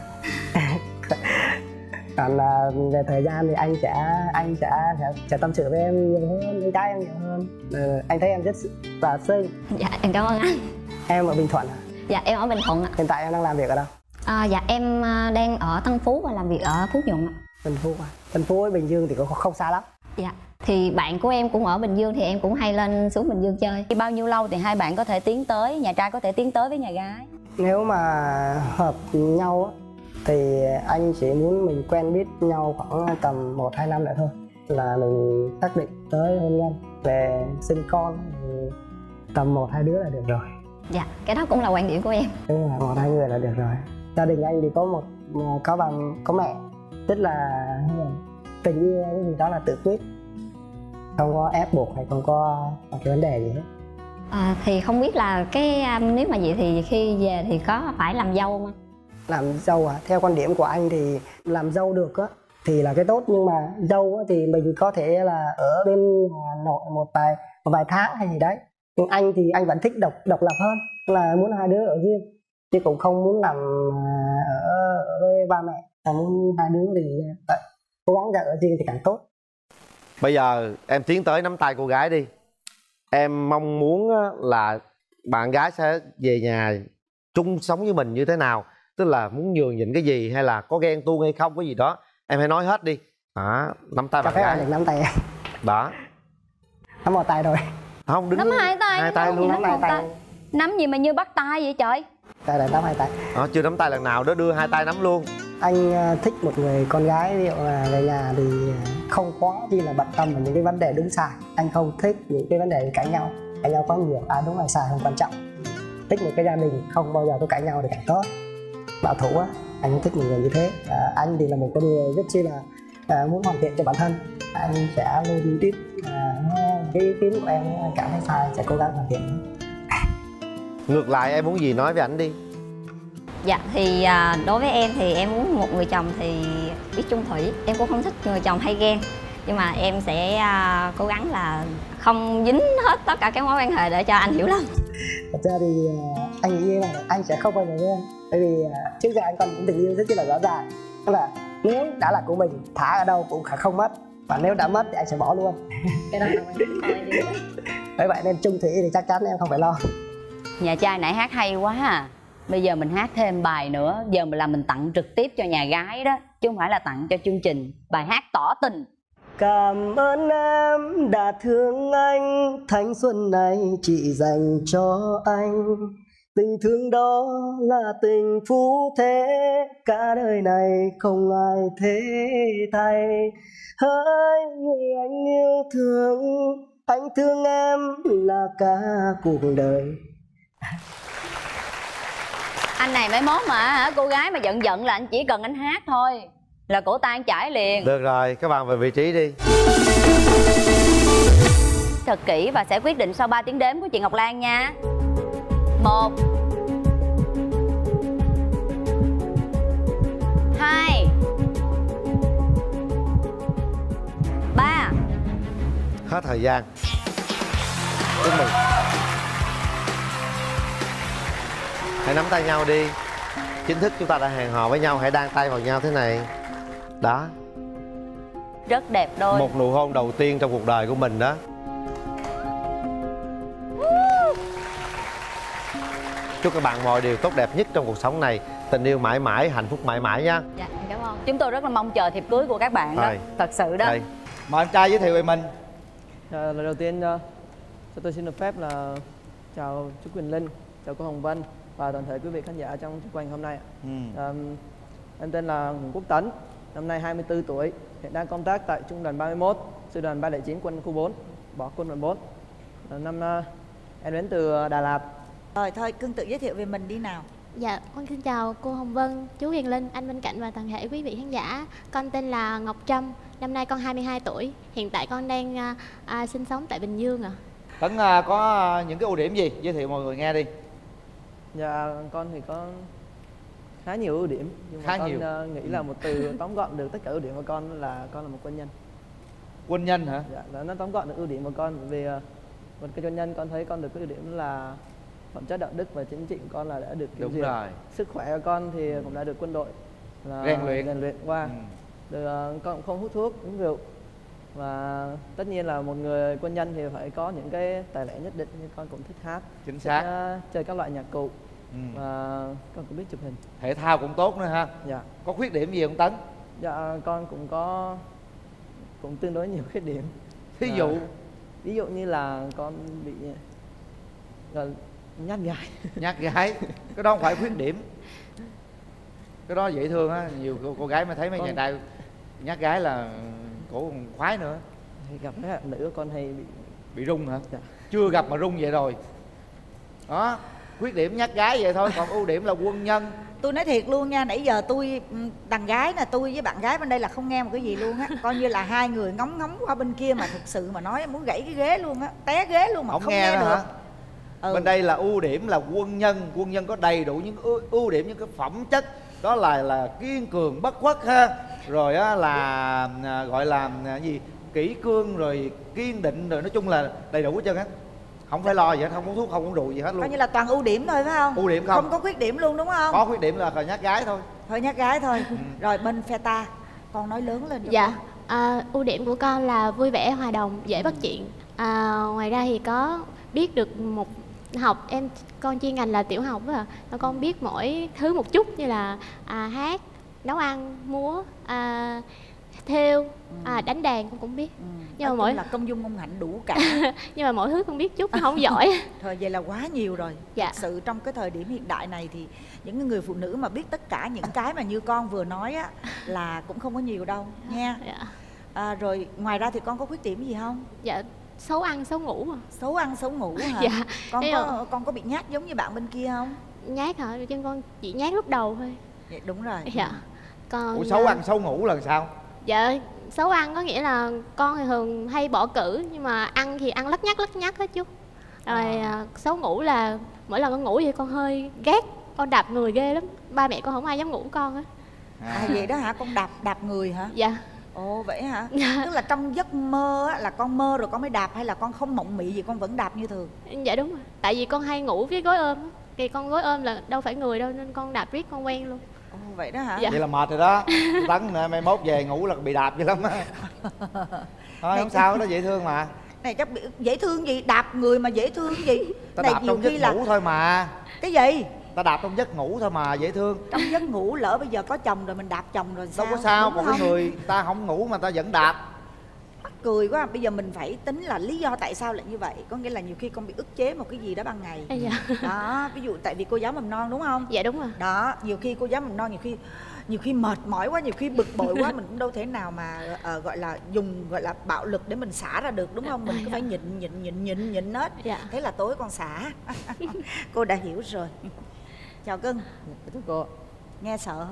Còn uh, về thời gian thì anh sẽ anh sẽ sẽ, sẽ tâm sự với em nhiều hơn, với trai em nhiều hơn. Uh, anh thấy em rất là xinh. Dạ em cảm ơn anh. Em ở Bình Thuận à? Dạ em ở Bình Thuận ạ. Hiện tại em đang làm việc ở đâu? À, dạ em đang ở Tân Phú và làm việc ở Phú Nhuận ạ. Tân Phú à? Tân Phú với Bình Dương thì cũng không xa lắm. Dạ thì bạn của em cũng ở Bình Dương thì em cũng hay lên xuống Bình Dương chơi. Bao nhiêu lâu thì hai bạn có thể tiến tới, nhà trai có thể tiến tới với nhà gái? Nếu mà hợp nhau á thì anh chỉ muốn mình quen biết nhau khoảng tầm một hai năm nữa thôi, là mình xác định tới hôn nhân. Về sinh con thì tầm một hai đứa là được rồi. Dạ cái đó cũng là quan điểm của em. Đúng rồi, một hai người là được rồi. Gia đình anh thì có một có bà có mẹ, tức là tình yêu cái gì đó là tự quyết, không có ép buộc hay không có cái vấn đề gì hết. À, thì không biết là cái nếu mà vậy thì khi về thì có phải làm dâu không? Làm dâu à? Theo quan điểm của anh thì làm dâu được á thì là cái tốt, nhưng mà dâu á thì mình có thể là ở bên Hà Nội một vài một vài tháng hay gì đấy. Nhưng anh thì anh vẫn thích độc độc lập hơn, là muốn hai đứa ở riêng, chứ cũng không muốn làm ở, ở với ba mẹ, mà muốn hai đứa thì vậy, cố gắng ra ở riêng thì càng tốt. Bây giờ em tiến tới nắm tay cô gái đi. Em mong muốn là bạn gái sẽ về nhà chung sống với mình như thế nào? Tức là muốn nhường nhịn cái gì, hay là có ghen tuông hay không, cái gì đó em hãy nói hết đi. Đó, nắm tay bạn gái. Được nắm tay em. Đó. Nắm một tay rồi. Không, đứng nắm hai tay. Hai tay luôn. Nắm hai tay. Nắm gì mà như bắt tay vậy trời? Đây là nắm hai tay. Đó, chưa nắm tay lần nào đó, đưa hai tay nắm luôn. Anh thích một người con gái ví dụ là về nhà thì không quá chi là bận tâm vào những cái vấn đề đúng sai. Anh không thích những cái vấn đề cãi nhau. Cãi nhau quá nhiều, à đúng hay sai không quan trọng. Thích một cái gia đình không bao giờ có cãi nhau thì càng tốt. Bảo thủ á, anh không thích một người như thế. À, anh thì là một con người rất chi là à, muốn hoàn thiện cho bản thân. Anh sẽ luôn đi tiếp à, cái ý kiến của em, anh cảm thấy sai sẽ cố gắng hoàn thiện. Ngược lại em muốn gì nói với ảnh đi. Dạ thì à, đối với em thì em muốn một người chồng thì biết chung thủy. Em cũng không thích người chồng hay ghen, nhưng mà em sẽ à, cố gắng là không dính hết tất cả các mối quan hệ để cho anh hiểu lầm. Thật ra thì anh nghĩ là anh sẽ không bao giờ ghen, bởi vì trước giờ anh còn những tình yêu rất là rõ ràng, tức là nếu đã là của mình thả ở đâu cũng không mất, và nếu đã mất thì anh sẽ bỏ luôn. Cái đó là bởi vậy nên chung thủy thì chắc chắn em không phải lo. Nhà trai nãy hát hay quá à. Bây giờ mình hát thêm bài nữa. Giờ mình là mình tặng trực tiếp cho nhà gái đó, chứ không phải là tặng cho chương trình. Bài hát tỏ tình. Cảm ơn em đã thương anh, thanh xuân này chỉ dành cho anh. Tình thương đó là tình phú thế, cả đời này không ai thế thay. Hỡi người anh yêu thương, anh thương em là cả cuộc đời. Anh này mấy mốt mà hả, cô gái mà giận giận là anh chỉ cần anh hát thôi là cổ tay anh chảy liền. Được rồi, các bạn về vị trí đi. Thật kỹ và sẽ quyết định sau ba tiếng đếm của chị Ngọc Lan nha. Một, hai, ba. Hết thời gian. Chúc mừng. Hãy nắm tay nhau đi. Chính thức chúng ta đã hẹn hò với nhau, hãy đan tay vào nhau thế này. Đó. Rất đẹp đôi. Một nụ hôn đầu tiên trong cuộc đời của mình đó. Chúc các bạn mọi điều tốt đẹp nhất trong cuộc sống này. Tình yêu mãi mãi, hạnh phúc mãi mãi nha. Dạ, cảm ơn. Chúng tôi rất là mong chờ thiệp cưới của các bạn đó. Rồi. Thật sự đó. Đây. Mời em trai giới thiệu về mình. À, lời đầu tiên uh, cho tôi xin được phép là chào chú Quỳnh Linh, chào cô Hồng Vân và toàn thể quý vị khán giả trong chương trình hôm nay. Ừ. À, em tên là Nguyễn Quốc Tấn, năm nay hai mươi tư tuổi, hiện đang công tác tại trung đoàn ba mươi mốt, sư đoàn ba không chín quân khu bốn, bỏ quân đoàn bốn. À, năm uh, em đến từ Đà Lạt. Rồi thôi, cưng tự giới thiệu về mình đi nào. Dạ, con xin chào cô Hồng Vân, chú Huyền Linh, anh bên cạnh và toàn thể quý vị khán giả. Con tên là Ngọc Trâm, năm nay con hai mươi hai tuổi, hiện tại con đang à, à, sinh sống tại Bình Dương ạ. À. Tấn à, có à, những cái ưu điểm gì? Giới thiệu mọi người nghe đi. Dạ, con thì có khá nhiều ưu điểm, nhưng mà Khá con nhiều. uh, nghĩ là một từ tóm gọn được tất cả ưu điểm của con là con là một quân nhân. Quân nhân hả? Dạ, đó, nó tóm gọn được ưu điểm của con. Vì uh, một cái quân nhân con thấy con được cái ưu điểm là phẩm chất đạo đức và chính trị của con là đã được kiểm Đúng duyệt. rồi. Sức khỏe của con thì cũng đã được quân đội là Rèn luyện. rèn luyện qua. Ừ. Rồi uh, con cũng không hút thuốc, uống rượu. Và tất nhiên là một người quân nhân thì phải có những cái tài lẻ nhất định, như con cũng thích hát, Chính thích, xác. uh, chơi các loại nhạc cụ. Ừ. Và con cũng biết chụp hình. Thể thao cũng tốt nữa ha. Dạ. Có khuyết điểm gì không Tấn? Dạ, con cũng có cũng tương đối nhiều khuyết điểm. Ví dụ? À, ví dụ như là con bị là nhát gái. Nhát gái. Cái đó không phải khuyết điểm. Cái đó dễ thương á, nhiều cô, cô gái mà thấy mấy Con... chàng trai nhát gái là cổ còn khoái nữa. Thì gặp mấy bạn nữ con hay bị bị rung hả? Dạ. Chưa gặp mà rung vậy rồi. Đó, khuyết điểm nhát gái vậy thôi, còn ưu điểm là quân nhân. Tôi nói thiệt luôn nha, nãy giờ tôi đàn gái nè, tôi với bạn gái bên đây là không nghe một cái gì luôn á. Coi như là hai người ngóng ngóng qua bên kia mà thực sự mà nói muốn gãy cái ghế luôn á, té ghế luôn mà Không, không, nghe, nghe nữa được. hả? Ừ. Bên đây là ưu điểm là quân nhân, quân nhân có đầy đủ những ưu, ưu điểm, những cái phẩm chất đó là là kiên cường bất khuất ha, rồi á là à, gọi là à, gì kỷ cương, rồi kiên định, rồi nói chung là đầy đủ hết trơn á, không phải lo gì hết, không uống thuốc, không uống rượu gì hết luôn. Coi như là toàn ưu điểm thôi phải không? Ưu điểm không? Không có khuyết điểm luôn đúng không? Có khuyết điểm là khờ nhát gái thôi. Thôi nhát gái thôi. Ừ. Rồi bên phe ta, con nói lớn lên được Dạ, không? à, ưu điểm của con là vui vẻ, hòa đồng, dễ bắt chuyện. À, ngoài ra thì có biết được một học em con chuyên ngành là tiểu học á, con biết mỗi thứ một chút, như là à, hát, nấu ăn, múa, à, thêu, à, đánh đàn con cũng biết. Ừ. Nhưng mà Nói mỗi chung là công dung ngôn hạnh đủ cả. nhưng mà mỗi thứ con biết chút, không giỏi. Thôi vậy là quá nhiều rồi. Dạ. Thực sự trong cái thời điểm hiện đại này thì những người phụ nữ mà biết tất cả những cái mà như con vừa nói á là cũng không có nhiều đâu nha. Dạ. À, rồi ngoài ra thì con có khuyết điểm gì không? Dạ, xấu ăn xấu ngủ mà. Xấu ăn xấu ngủ hả? Dạ. Con Thế có rồi. con có bị nhát giống như bạn bên kia không? Nhát hả? Chứ con chỉ nhát lúc đầu thôi. Dạ, đúng rồi. Dạ. Còn Ủa xấu ăn xấu ngủ là sao? Dạ, xấu ăn có nghĩa là con thì thường hay bỏ cử, nhưng mà ăn thì ăn lắt nhắt lắt nhắt hết chút. Rồi à, xấu ngủ là mỗi lần con ngủ thì con hơi ghét, con đạp người ghê lắm. Ba mẹ con không ai dám ngủ con á. À vậy đó hả? Con đạp đạp người hả? Dạ. Ồ vậy hả? Tức là trong giấc mơ á, là con mơ rồi con mới đạp, hay là con không mộng mị gì con vẫn đạp như thường? Dạ đúng rồi. Tại vì con hay ngủ với gối ôm á. Thì con gối ôm là đâu phải người đâu, nên con đạp riết con quen luôn. Ồ vậy đó hả? Dạ. Vậy là mệt rồi đó. Tấn nè, mai mốt về ngủ là bị đạp vậy lắm á. Thôi không sao, nó dễ thương mà. Này chắc bị dễ thương gì, đạp người mà dễ thương gì? Ta Này đạp nhiều trong khi giấc là ngủ thôi mà. cái gì? Ta đạp trong giấc ngủ thôi mà, dễ thương. Trong giấc ngủ lỡ bây giờ có chồng rồi mình đạp chồng rồi sao? Đâu có sao, Đúng còn không? cái người ta không ngủ mà ta vẫn đạp. Mắc cười quá. Bây giờ mình phải tính là lý do tại sao lại như vậy. Có nghĩa là nhiều khi con bị ức chế một cái gì đó ban ngày. À, dạ. Đó, ví dụ tại vì cô giáo mầm non đúng không? Dạ đúng rồi. Đó, nhiều khi cô giáo mầm non nhiều khi nhiều khi mệt mỏi quá, nhiều khi bực bội quá, mình cũng đâu thể nào mà uh, gọi là dùng gọi là bạo lực để mình xả ra được đúng không? Mình cứ phải nhịn nhịn nhịn nhịn nhịn hết. Dạ. Thế là tối con xả. Cô đã hiểu rồi. Chào cưng. Thưa cô. Nghe sợ không?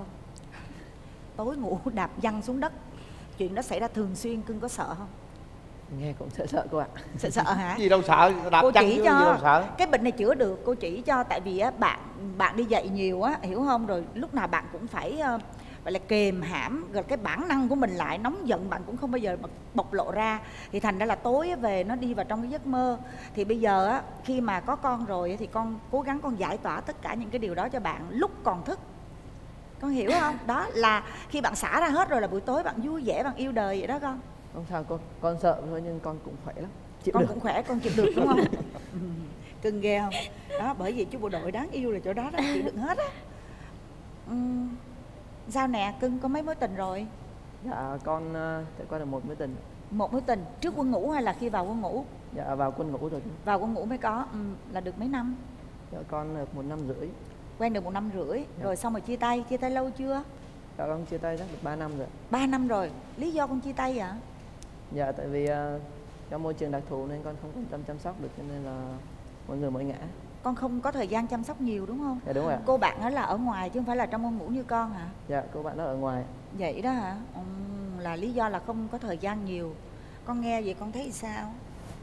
Tối ngủ đạp văng xuống đất, chuyện đó xảy ra thường xuyên, cưng có sợ không? Nghe cũng sợ sợ cô ạ. Sợ sợ hả? Gì đâu sợ, đạp Cô chân chỉ chứ cho gì đâu sợ. cái bệnh này chữa được, cô chỉ cho. Tại vì á, bạn bạn đi dạy nhiều á, hiểu không? Rồi lúc nào bạn cũng phải uh, gọi là kềm hãm, rồi cái bản năng của mình lại nóng giận, bạn cũng không bao giờ bộc lộ ra. Thì thành ra là tối về nó đi vào trong cái giấc mơ. Thì bây giờ á, khi mà có con rồi thì con cố gắng con giải tỏa tất cả những cái điều đó cho bạn lúc còn thức. Con hiểu không? Đó là khi bạn xả ra hết rồi là buổi tối bạn vui vẻ, bạn yêu đời vậy đó con. Không sao cô, con sợ thôi nhưng con cũng khỏe lắm. Chịu Con được. cũng khỏe, con chịu được đúng không? Ừ, cưng ghê không? Đó, bởi vì chú bộ đội đáng yêu là chỗ đó đó, chịu được hết á. Uhm, sao nè, cưng có mấy mối tình rồi? Dạ con uh, trải qua được một mối tình. Một mối tình, trước quân ngũ hay là khi vào quân ngũ? Dạ vào quân ngũ rồi. Vào quân ngũ mới có, ừ, là được mấy năm? Dạ con được một năm rưỡi. Quen được một năm rưỡi, Dạ. rồi xong rồi chia tay, chia tay lâu chưa? Dạ con chia tay chắc được ba năm rồi. Ba năm rồi, lý do con chia tay hả? Dạ tại vì uh, trong môi trường đặc thù nên con không quan tâm chăm sóc được, cho nên là mọi người mỗi ngã. Con không có thời gian chăm sóc nhiều đúng không? Dạ đúng rồi ạ. Cô bạn đó là ở ngoài chứ không phải là trong quân ngũ như con hả? Dạ cô bạn đó ở ngoài. Vậy đó hả? Ừ, là lý do là không có thời gian nhiều. Con nghe vậy con thấy sao?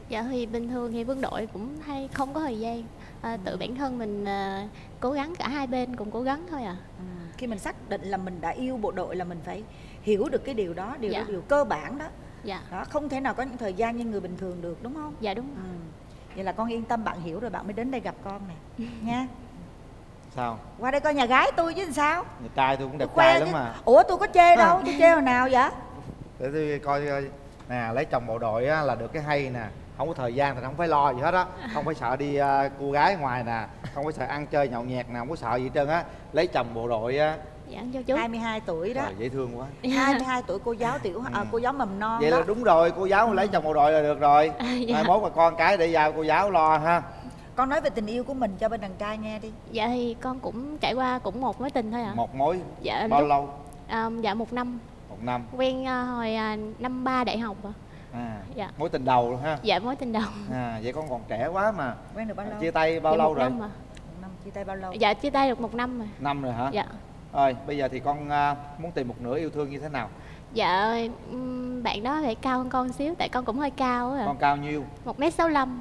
Dạ thì bình thường thì quân đội cũng hay không có thời gian, à, tự bản thân mình à, cố gắng, cả hai bên cùng cố gắng thôi à. Ừ. Khi mình xác định là mình đã yêu bộ đội là mình phải hiểu được cái điều đó, điều Dạ. đó điều cơ bản đó. Dạ. Đó, không thể nào có những thời gian như người bình thường được, đúng không? Dạ đúng. Ừ. Vậy là con yên tâm, bạn hiểu rồi bạn mới đến đây gặp con nè nha. Sao? Qua đây coi nhà gái tôi chứ làm sao? Nhà trai tôi cũng đẹp Khoe trai lắm chứ. mà. Ủa tôi có chê đâu, tôi chê hồi nào vậy? Để tôi coi coi. Nè, lấy chồng bộ đội á, là được cái hay nè, không có thời gian thì không phải lo gì hết á, không phải sợ đi uh, cô gái ngoài nè, không phải sợ ăn chơi nhậu nhẹt nè, không có sợ gì hết trơn á. Lấy chồng bộ đội á. Dạ cho chú. hai mươi hai tuổi đó. Trời, dễ thương quá. hai mươi hai tuổi cô giáo tiểu Ừ. à, cô giáo mầm non Vậy đó. là đúng rồi, cô giáo lấy chồng bộ đội là được rồi. dạ. Mai mốt là con cái để giao cô giáo lo ha. Con nói về tình yêu của mình cho bên đàn trai nghe đi. Dạ thì con cũng trải qua cũng một mối tình thôi ạ. À. Một mối. Dạ, bao lúc, lâu? À, dạ một năm. Một năm. Quen à, hồi à, năm ba đại học ạ. À, dạ. mối tình đầu luôn ha. Dạ mối tình đầu. À, vậy con còn trẻ quá mà. Quen được bao lâu? Chia tay bao dạ, lâu một rồi? Năm à. Một năm chia tay bao lâu? Dạ chia tay được một năm rồi. Năm rồi hả? Dạ. Rồi bây giờ thì con uh, muốn tìm một nửa yêu thương như thế nào? Dạ um, bạn đó phải cao hơn con xíu, tại con cũng hơi cao á. Con cao nhiêu? Một mét sáu lăm.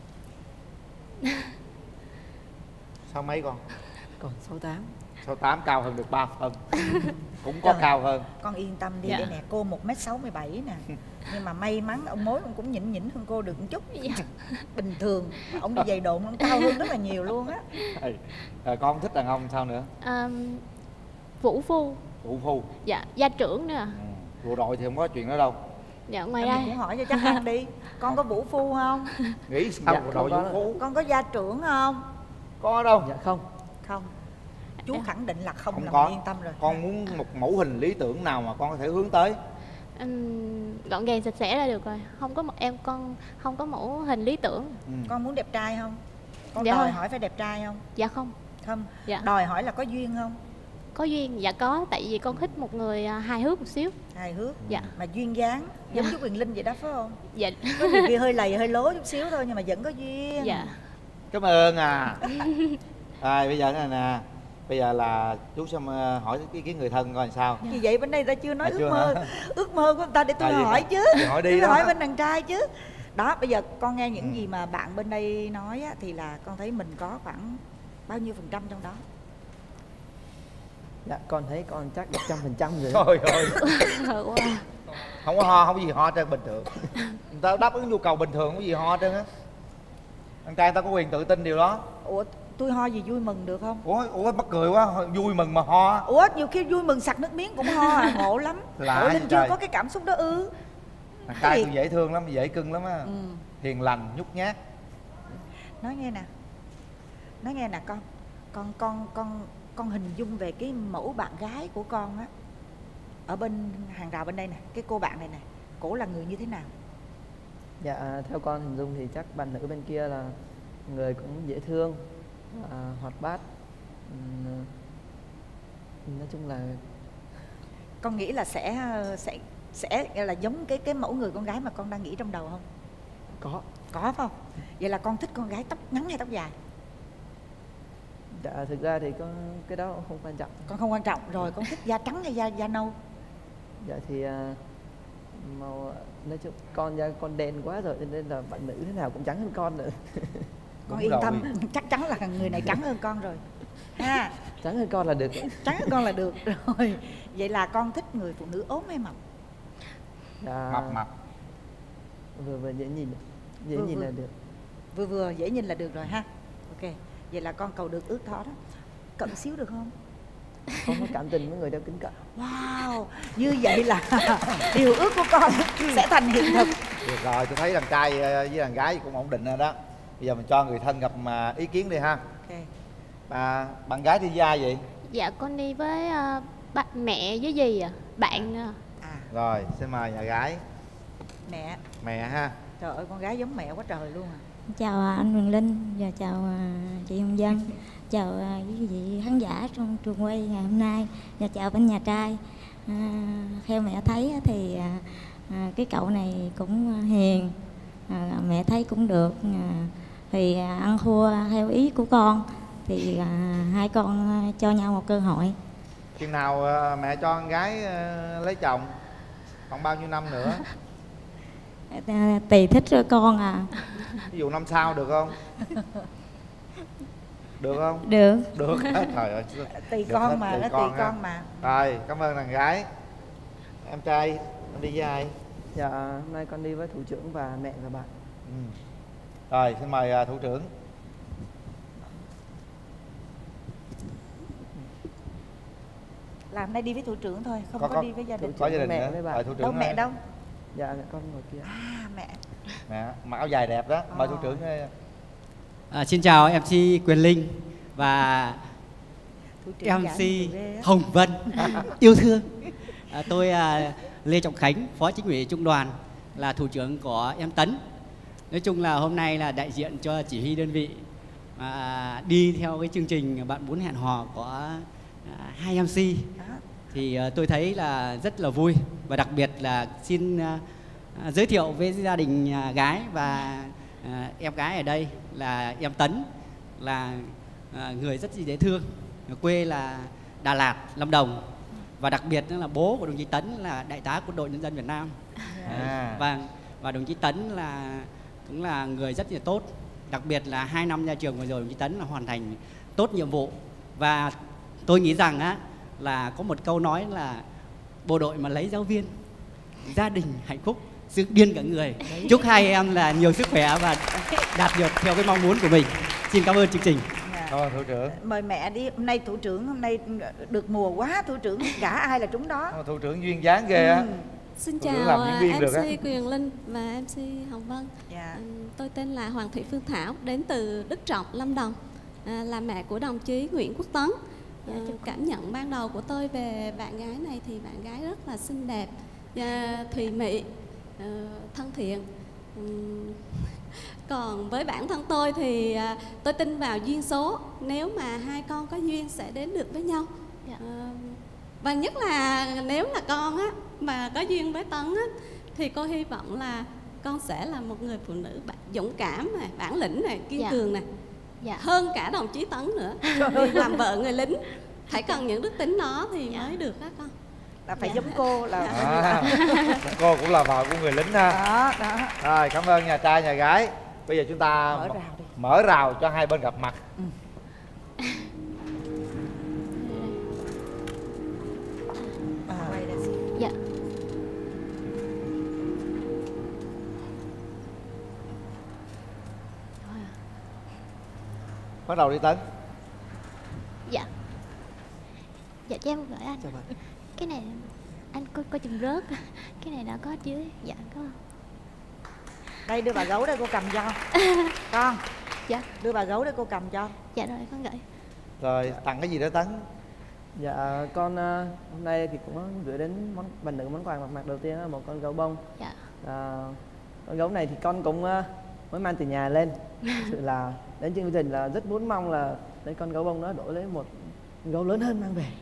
Sao mấy con? Còn sáu tám. Sáu tám, cao hơn được ba phân. Cũng có Trời, cao hơn. con yên tâm đi. Dạ. Đây nè, cô một mét sáu mươi bảy nè. Nhưng mà may mắn ông mối ông cũng nhỉnh nhỉnh hơn cô được một chút. Dạ. Bình thường ông đi giày độn ông cao hơn rất là nhiều luôn á. Rồi con thích đàn ông sao nữa? À, vũ phu. Vũ phu. Dạ gia trưởng nữa. À. Ừ. Bộ đội thì không có chuyện đó đâu. Dạ ngoài Em ra cũng hỏi cho chắc ăn đi. Con có vũ phu không? Nghĩ sao Dạ, bộ đội không vũ có. phu? Con có gia trưởng không? Có đâu. Dạ không. Không. Chú khẳng định là không, Không là có. mình yên tâm rồi. Con muốn một mẫu hình lý tưởng nào mà con có thể hướng tới? um, gọn gàng sạch sẽ là được rồi. Không có một em con không có mẫu hình lý tưởng. Ừ. Con muốn đẹp trai không? Con Dạ đòi không. hỏi phải đẹp trai không? Dạ không. Không. Dạ. Đòi hỏi là có duyên không? Có duyên, dạ có, tại vì con thích một người à, hài hước một xíu. Hài hước. Dạ. Mà duyên dáng giống Dạ. như Quyền Linh vậy đó phải không? Dạ. Có nhiều khi hơi lầy hơi lố chút xíu thôi nhưng mà vẫn có duyên. Dạ. Cảm ơn à. Rồi bây giờ thế này nè. Bây giờ là chú xem uh, hỏi ý kiến người thân coi làm sao. Vì vậy bên đây ta chưa nói À, ước chưa mơ. hả? Ước mơ của người ta để tôi À, vậy hỏi hả? chứ. Thì hỏi đi Tôi đó. hỏi bên đàn trai chứ. Đó, bây giờ con nghe những Ừ. gì mà bạn bên đây nói á, thì là con thấy mình có khoảng bao nhiêu phần trăm trong đó? Dạ con thấy con chắc một trăm phần trăm rồi đó. Thôi thôi. Không có ho, không có gì ho trên bình thường. Người ta đáp ứng nhu cầu bình thường, không có gì ho trên á. Đàn trai người ta có quyền tự tin điều đó. Ủa tôi ho gì vui mừng được không? Ủa, ủa mắc cười quá, vui mừng mà ho. Ủa nhiều khi vui mừng sặc nước miếng cũng ho à, ngộ lắm. Lạ Ủa vậy Linh chưa trời. có cái cảm xúc đó ư? Đàn trai Thiệt. tôi dễ thương lắm, dễ cưng lắm á. Ừ. Hiền lành, nhút nhát. Nói nghe nè. Nói nghe nè con. Con con con con hình dung về cái mẫu bạn gái của con á. Ở bên hàng rào bên đây nè, cái cô bạn này nè, cổ là người như thế nào? Dạ theo con hình dung thì chắc bạn nữ bên kia là người cũng dễ thương, à, hoạt bát. Ừm, nói chung là Con nghĩ là sẽ sẽ sẽ là giống cái cái mẫu người con gái mà con đang nghĩ trong đầu không? có. Có phải không? Vậy là con thích con gái tóc ngắn hay tóc dài? Dạ thực ra thì có cái đó không quan trọng. Con không quan trọng. Rồi con thích da trắng hay da da nâu? Dạ thì à, màu nói chung con da con đen quá rồi cho nên là bạn nữ thế nào cũng trắng hơn con nữa. Con Đúng yên rồi. tâm, chắc chắn là người này trắng hơn con rồi ha. Trắng hơn con là được. Trắng hơn con là được rồi. Vậy là con thích người phụ nữ ốm hay mập? Dạ, Mập mập. vừa vừa dễ nhìn, dễ Vừa nhìn vừa. là được. Vừa vừa dễ nhìn là được rồi ha. Ok. Vậy là con cầu được ước thó đó. Cận xíu được không? Không có cảm tình với người đeo kính cận. Wow, như vậy là điều ước của con sẽ thành hiện thực. Được rồi, tôi thấy đàn trai ờ, với đàn gái cũng ổn định rồi đó. Bây giờ mình cho người thân gặp mà ý kiến đi ha. Ok. Bà, bạn gái đi gia vậy? Dạ con đi với uh, ba, mẹ với dì à. Bạn à. À, Rồi, xin mời nhà gái. mẹ. Mẹ ha. Trời ơi, con gái giống mẹ quá trời luôn à. Chào à, anh Quyền Linh và chào à, chị Hồng Vân, chào à, quý vị khán giả trong trường quay ngày hôm nay và chào bên nhà trai. À, theo mẹ thấy á thì à, à, cái cậu này cũng hiền, à, mẹ thấy cũng được, à, thì à, ăn thua theo ý của con thì à, hai con à, cho nhau một cơ hội. Chừng nào ờ, mẹ cho con gái ờ, lấy chồng? Còn bao nhiêu năm nữa? À, tùy thích cho con à. Ví dụ năm sau được không? Được không? Được. Được. Trời ơi. Tùy Được con hết, mà, tùy nó con tùy ha. con mà. Rồi, cảm ơn đàn gái. Em trai, em đi với ai? Dạ, hôm nay con đi với thủ trưởng và mẹ và bạn. Ừ. Rồi, xin mời uh, thủ trưởng. Làm nay đi với thủ trưởng thôi, không có, Có- có- đi với gia đình. có gia đình mẹ nữa. với bạn. Rồi, thủ trưởng Đâu mẹ ơi. đâu? Dạ, mẹ con ngồi kia. À, mẹ. Mẹ, mặc áo dài đẹp đó. Mời thủ trưởng. ơi. À, xin chào em xê Quyền Linh và Thủ trưởng em giả xê nhiều ghê á. Hồng Vân yêu thương. À, tôi à, Lê Trọng Khánh, Phó Chính ủy Trung đoàn, là thủ trưởng của em Tấn. Nói chung là hôm nay là đại diện cho chỉ huy đơn vị à, đi theo cái chương trình Bạn Muốn Hẹn Hò của à, hai em xê. Thì à, tôi thấy là rất là vui và đặc biệt là xin à, à, giới thiệu với gia đình à, gái và à, em gái ở đây là em Tấn, là à, người rất dễ thương, quê là Đà Lạt, Lâm Đồng, và đặc biệt nữa là bố của đồng chí Tấn là đại tá quân đội nhân dân Việt Nam. À. và và đồng chí Tấn là cũng là người rất là tốt, đặc biệt là hai năm ra trường vừa rồi đồng chí Tấn là hoàn thành tốt nhiệm vụ. Và tôi nghĩ rằng á là có một câu nói là bộ đội mà lấy giáo viên, gia đình hạnh phúc, sướng điên cả người. Chúc hai em là nhiều sức khỏe và đạt được theo cái mong muốn của mình. Xin cảm ơn chương trình. Cảm ơn thủ trưởng. Mời mẹ đi. Hôm nay thủ trưởng hôm nay được mùa quá, thủ trưởng gả ai là trúng đó. Thủ trưởng duyên dáng ghê á. Ừ. Xin Thủ trưởng chào làm diễn viên em được á. xê Quyền Linh và em xê Hồng Vân. Dạ. Ừ, Tôi tên là Hoàng Thị Phương Thảo, đến từ Đức Trọng, Lâm Đồng, à, là mẹ của đồng chí Nguyễn Quốc Tấn. À, cảm nhận ban đầu của tôi về bạn gái này thì bạn gái rất là xinh đẹp, à, thùy mị, à, thân thiện. Ừm, Còn với bản thân tôi thì à, tôi tin vào duyên số. Nếu mà hai con có duyên sẽ đến được với nhau. À, và nhất là nếu là con á mà có duyên với Tấn á thì cô hy vọng là con sẽ là một người phụ nữ bạn dũng cảm này, bản lĩnh này, kiên Dạ. cường này, Dạ. hơn cả đồng chí Tấn nữa. Vì làm vợ người lính phải cần những đức tính đó thì mới được đó con. Là phải giống cô là À, cô cũng là vợ của người lính ha. đó đó. Rồi, cảm ơn nhà trai nhà gái. Bây giờ chúng ta Mở mở, rào đi. mở rào cho hai bên gặp mặt. Dạ. Bắt đầu đi Tấn. Dạ. Dạ cho em gửi anh. Cái này anh coi coi chừng rớt. Cái này đã có dưới. Dạ có. Đây đưa bà gấu đây cô cầm cho. Con. Dạ. Đưa bà gấu đây cô cầm cho. Dạ rồi con gửi. Rồi, tặng cái gì đó Tấn? Dạ, con ờ, hôm nay thì cũng gửi đến món bạn nữ món quà mặt mặt đầu tiên là một con gấu bông. Dạ. À, con gấu này thì con cũng ờ, mới mang từ nhà lên. Thực sự là đến chương trình là rất muốn mong là lấy con gấu bông đó đổi lấy một gấu lớn hơn mang về.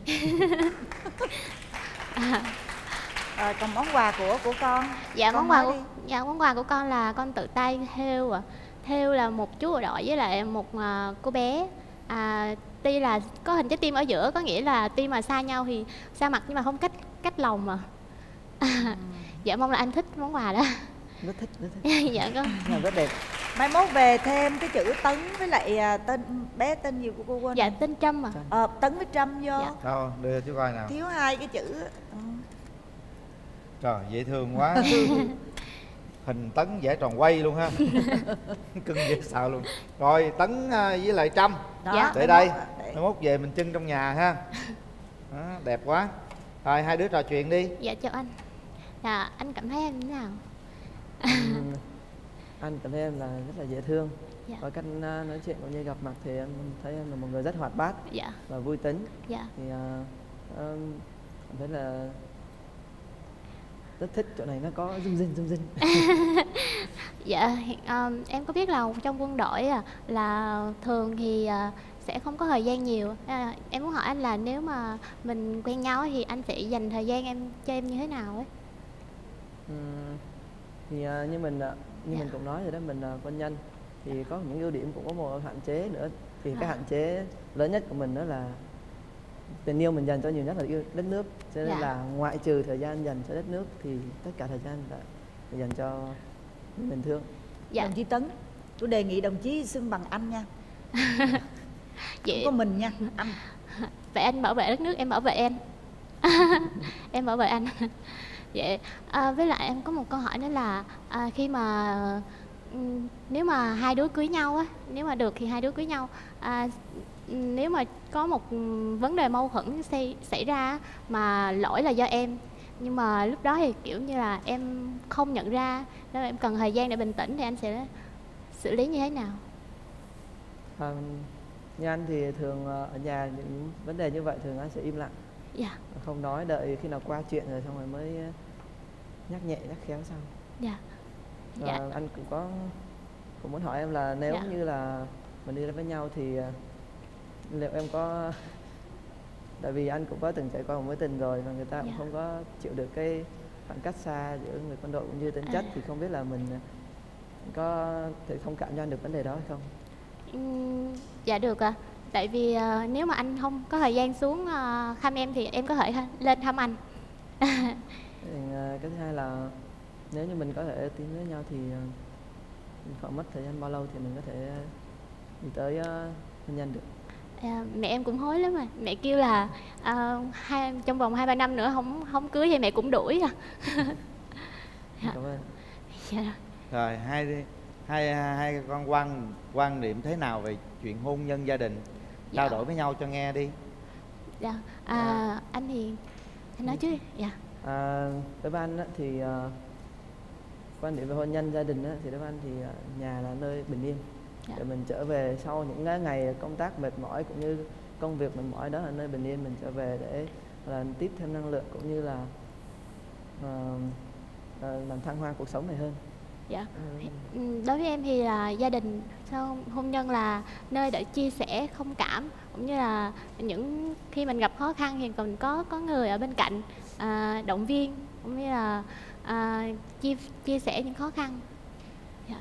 Rồi còn món quà của của con. Dạ Con món quà nói của, đi. dạ món quà của con là con tự tay thêu à. Thêu là một chú bộ đội với lại một à, cô bé. À, tuy là có hình trái tim ở giữa, có nghĩa là tuy mà xa nhau thì xa mặt nhưng mà không cách cách lòng mà. À, dạ mong là anh thích món quà đó. Rất thích, rất thích. Dạ con. Làm rất đẹp. Mai mốt về thêm cái chữ Tấn với lại à, tên bé tên gì của cô quên. Dạ tên Trâm à. Ờ, Tấn với Trâm vô. Dạ. Đâu, đưa chú coi nào. Thiếu hai cái chữ. Ừ. Trời, dễ thương quá. Hình Tấn vẽ tròn quay luôn ha. Cưng dễ sợ luôn. Rồi Tấn à, với lại Trâm. Đó, Để đây. Mai mốt về mình trưng trong nhà ha. Đó, đẹp quá. Rồi hai đứa trò chuyện đi. Dạ chào anh. Dạ anh cảm thấy em như thế nào? Ừm, anh cảm thấy em là rất là dễ thương. Dạ. Qua cách uh, nói chuyện cũng như gặp mặt thì em thấy em là một người rất hoạt bát. Dạ. Và vui tính. Dạ. Thì uh, um, cảm thấy là rất thích chỗ này nó có rung rinh rung rinh. Dạ hiện- um, em có biết là trong quân đội à, là thường thì à, sẽ không có thời gian nhiều. À, em muốn hỏi anh là nếu mà mình quen nhau thì anh sẽ dành thời gian em cho em như thế nào ấy? Ừm, thì uh, như mình uh, như Dạ. mình cũng nói rồi đó, mình uh, quân nhân thì có những ưu điểm cũng có một hạn chế nữa. Thì cái À. hạn chế lớn nhất của mình đó là tình yêu mình dành cho nhiều nhất là yêu đất nước, cho nên Dạ. là ngoại trừ thời gian dành cho đất nước thì tất cả thời gian là phải dành cho Bình thường. Dạ. Đồng chí Tấn, tôi đề nghị đồng chí xưng bằng anh nha. Vậy... Không có mình nha, anh. Vậy anh bảo vệ đất nước, em bảo vệ em. Em bảo vệ anh. Vậy à, với lại em có một câu hỏi nữa là à, khi mà um, nếu mà hai đứa cưới nhau á, nếu mà được thì hai đứa cưới nhau, à, nếu mà có một vấn đề mâu thuẫn xảy, xảy ra mà lỗi là do em, nhưng mà lúc đó thì kiểu như là em không nhận ra, nên em cần thời gian để bình tĩnh, thì anh sẽ xử lý như thế nào? À, như anh thì thường ở nhà những vấn đề như vậy thường anh sẽ im lặng. Dạ. Không nói, đợi khi nào qua chuyện rồi xong rồi mới nhắc nhẹ nhắc khéo sau. Dạ. Và Dạ. anh cũng có cũng muốn hỏi em là nếu Dạ. như là mình đi đến với nhau thì liệu em có, tại vì anh cũng có từng trải qua một mối tình rồi và người ta cũng Dạ. không có chịu được cái khoảng cách xa giữa người quân đội cũng như tính chất, À. thì không biết là mình có thể thông cảm cho anh được vấn đề đó hay không? Uhm, dạ được ạ. À. Tại vì uh, nếu mà anh không có thời gian xuống uh, thăm em thì em có thể lên thăm anh. Thì, uh, cái thứ hai là nếu như mình có thể tiến với nhau thì uh, khoảng mất thời gian bao lâu thì mình có thể đi tới uh, hôn nhân được? À, mẹ em cũng hối lắm mà, mẹ kêu là uh, hai, trong vòng hai ba năm nữa không không cưới thì mẹ cũng đuổi à. Cảm ơn. Dạ. Rồi hai hai hai con quan quan điểm thế nào về chuyện hôn nhân gia đình, Dạ. trao đổi với nhau cho nghe đi. Dạ. À, à. Anh thì anh nói trước đi. Dạ. À, đối với anh á, thì uh, quan điểm về hôn nhân gia đình á, thì đối với anh thì uh, nhà là nơi bình yên. Dạ. Để mình trở về sau những ngày công tác mệt mỏi cũng như công việc mệt mỏi, đó là nơi bình yên mình trở về để là tiếp thêm năng lượng cũng như là uh, uh, làm thăng hoa cuộc sống này hơn. Dạ. Ừ. Đối với em thì là gia đình sau hôn nhân là nơi để chia sẻ thông cảm, cũng như là những khi mình gặp khó khăn thì còn có có người ở bên cạnh à, động viên, cũng như là à, chia chia sẻ những khó khăn. Dạ.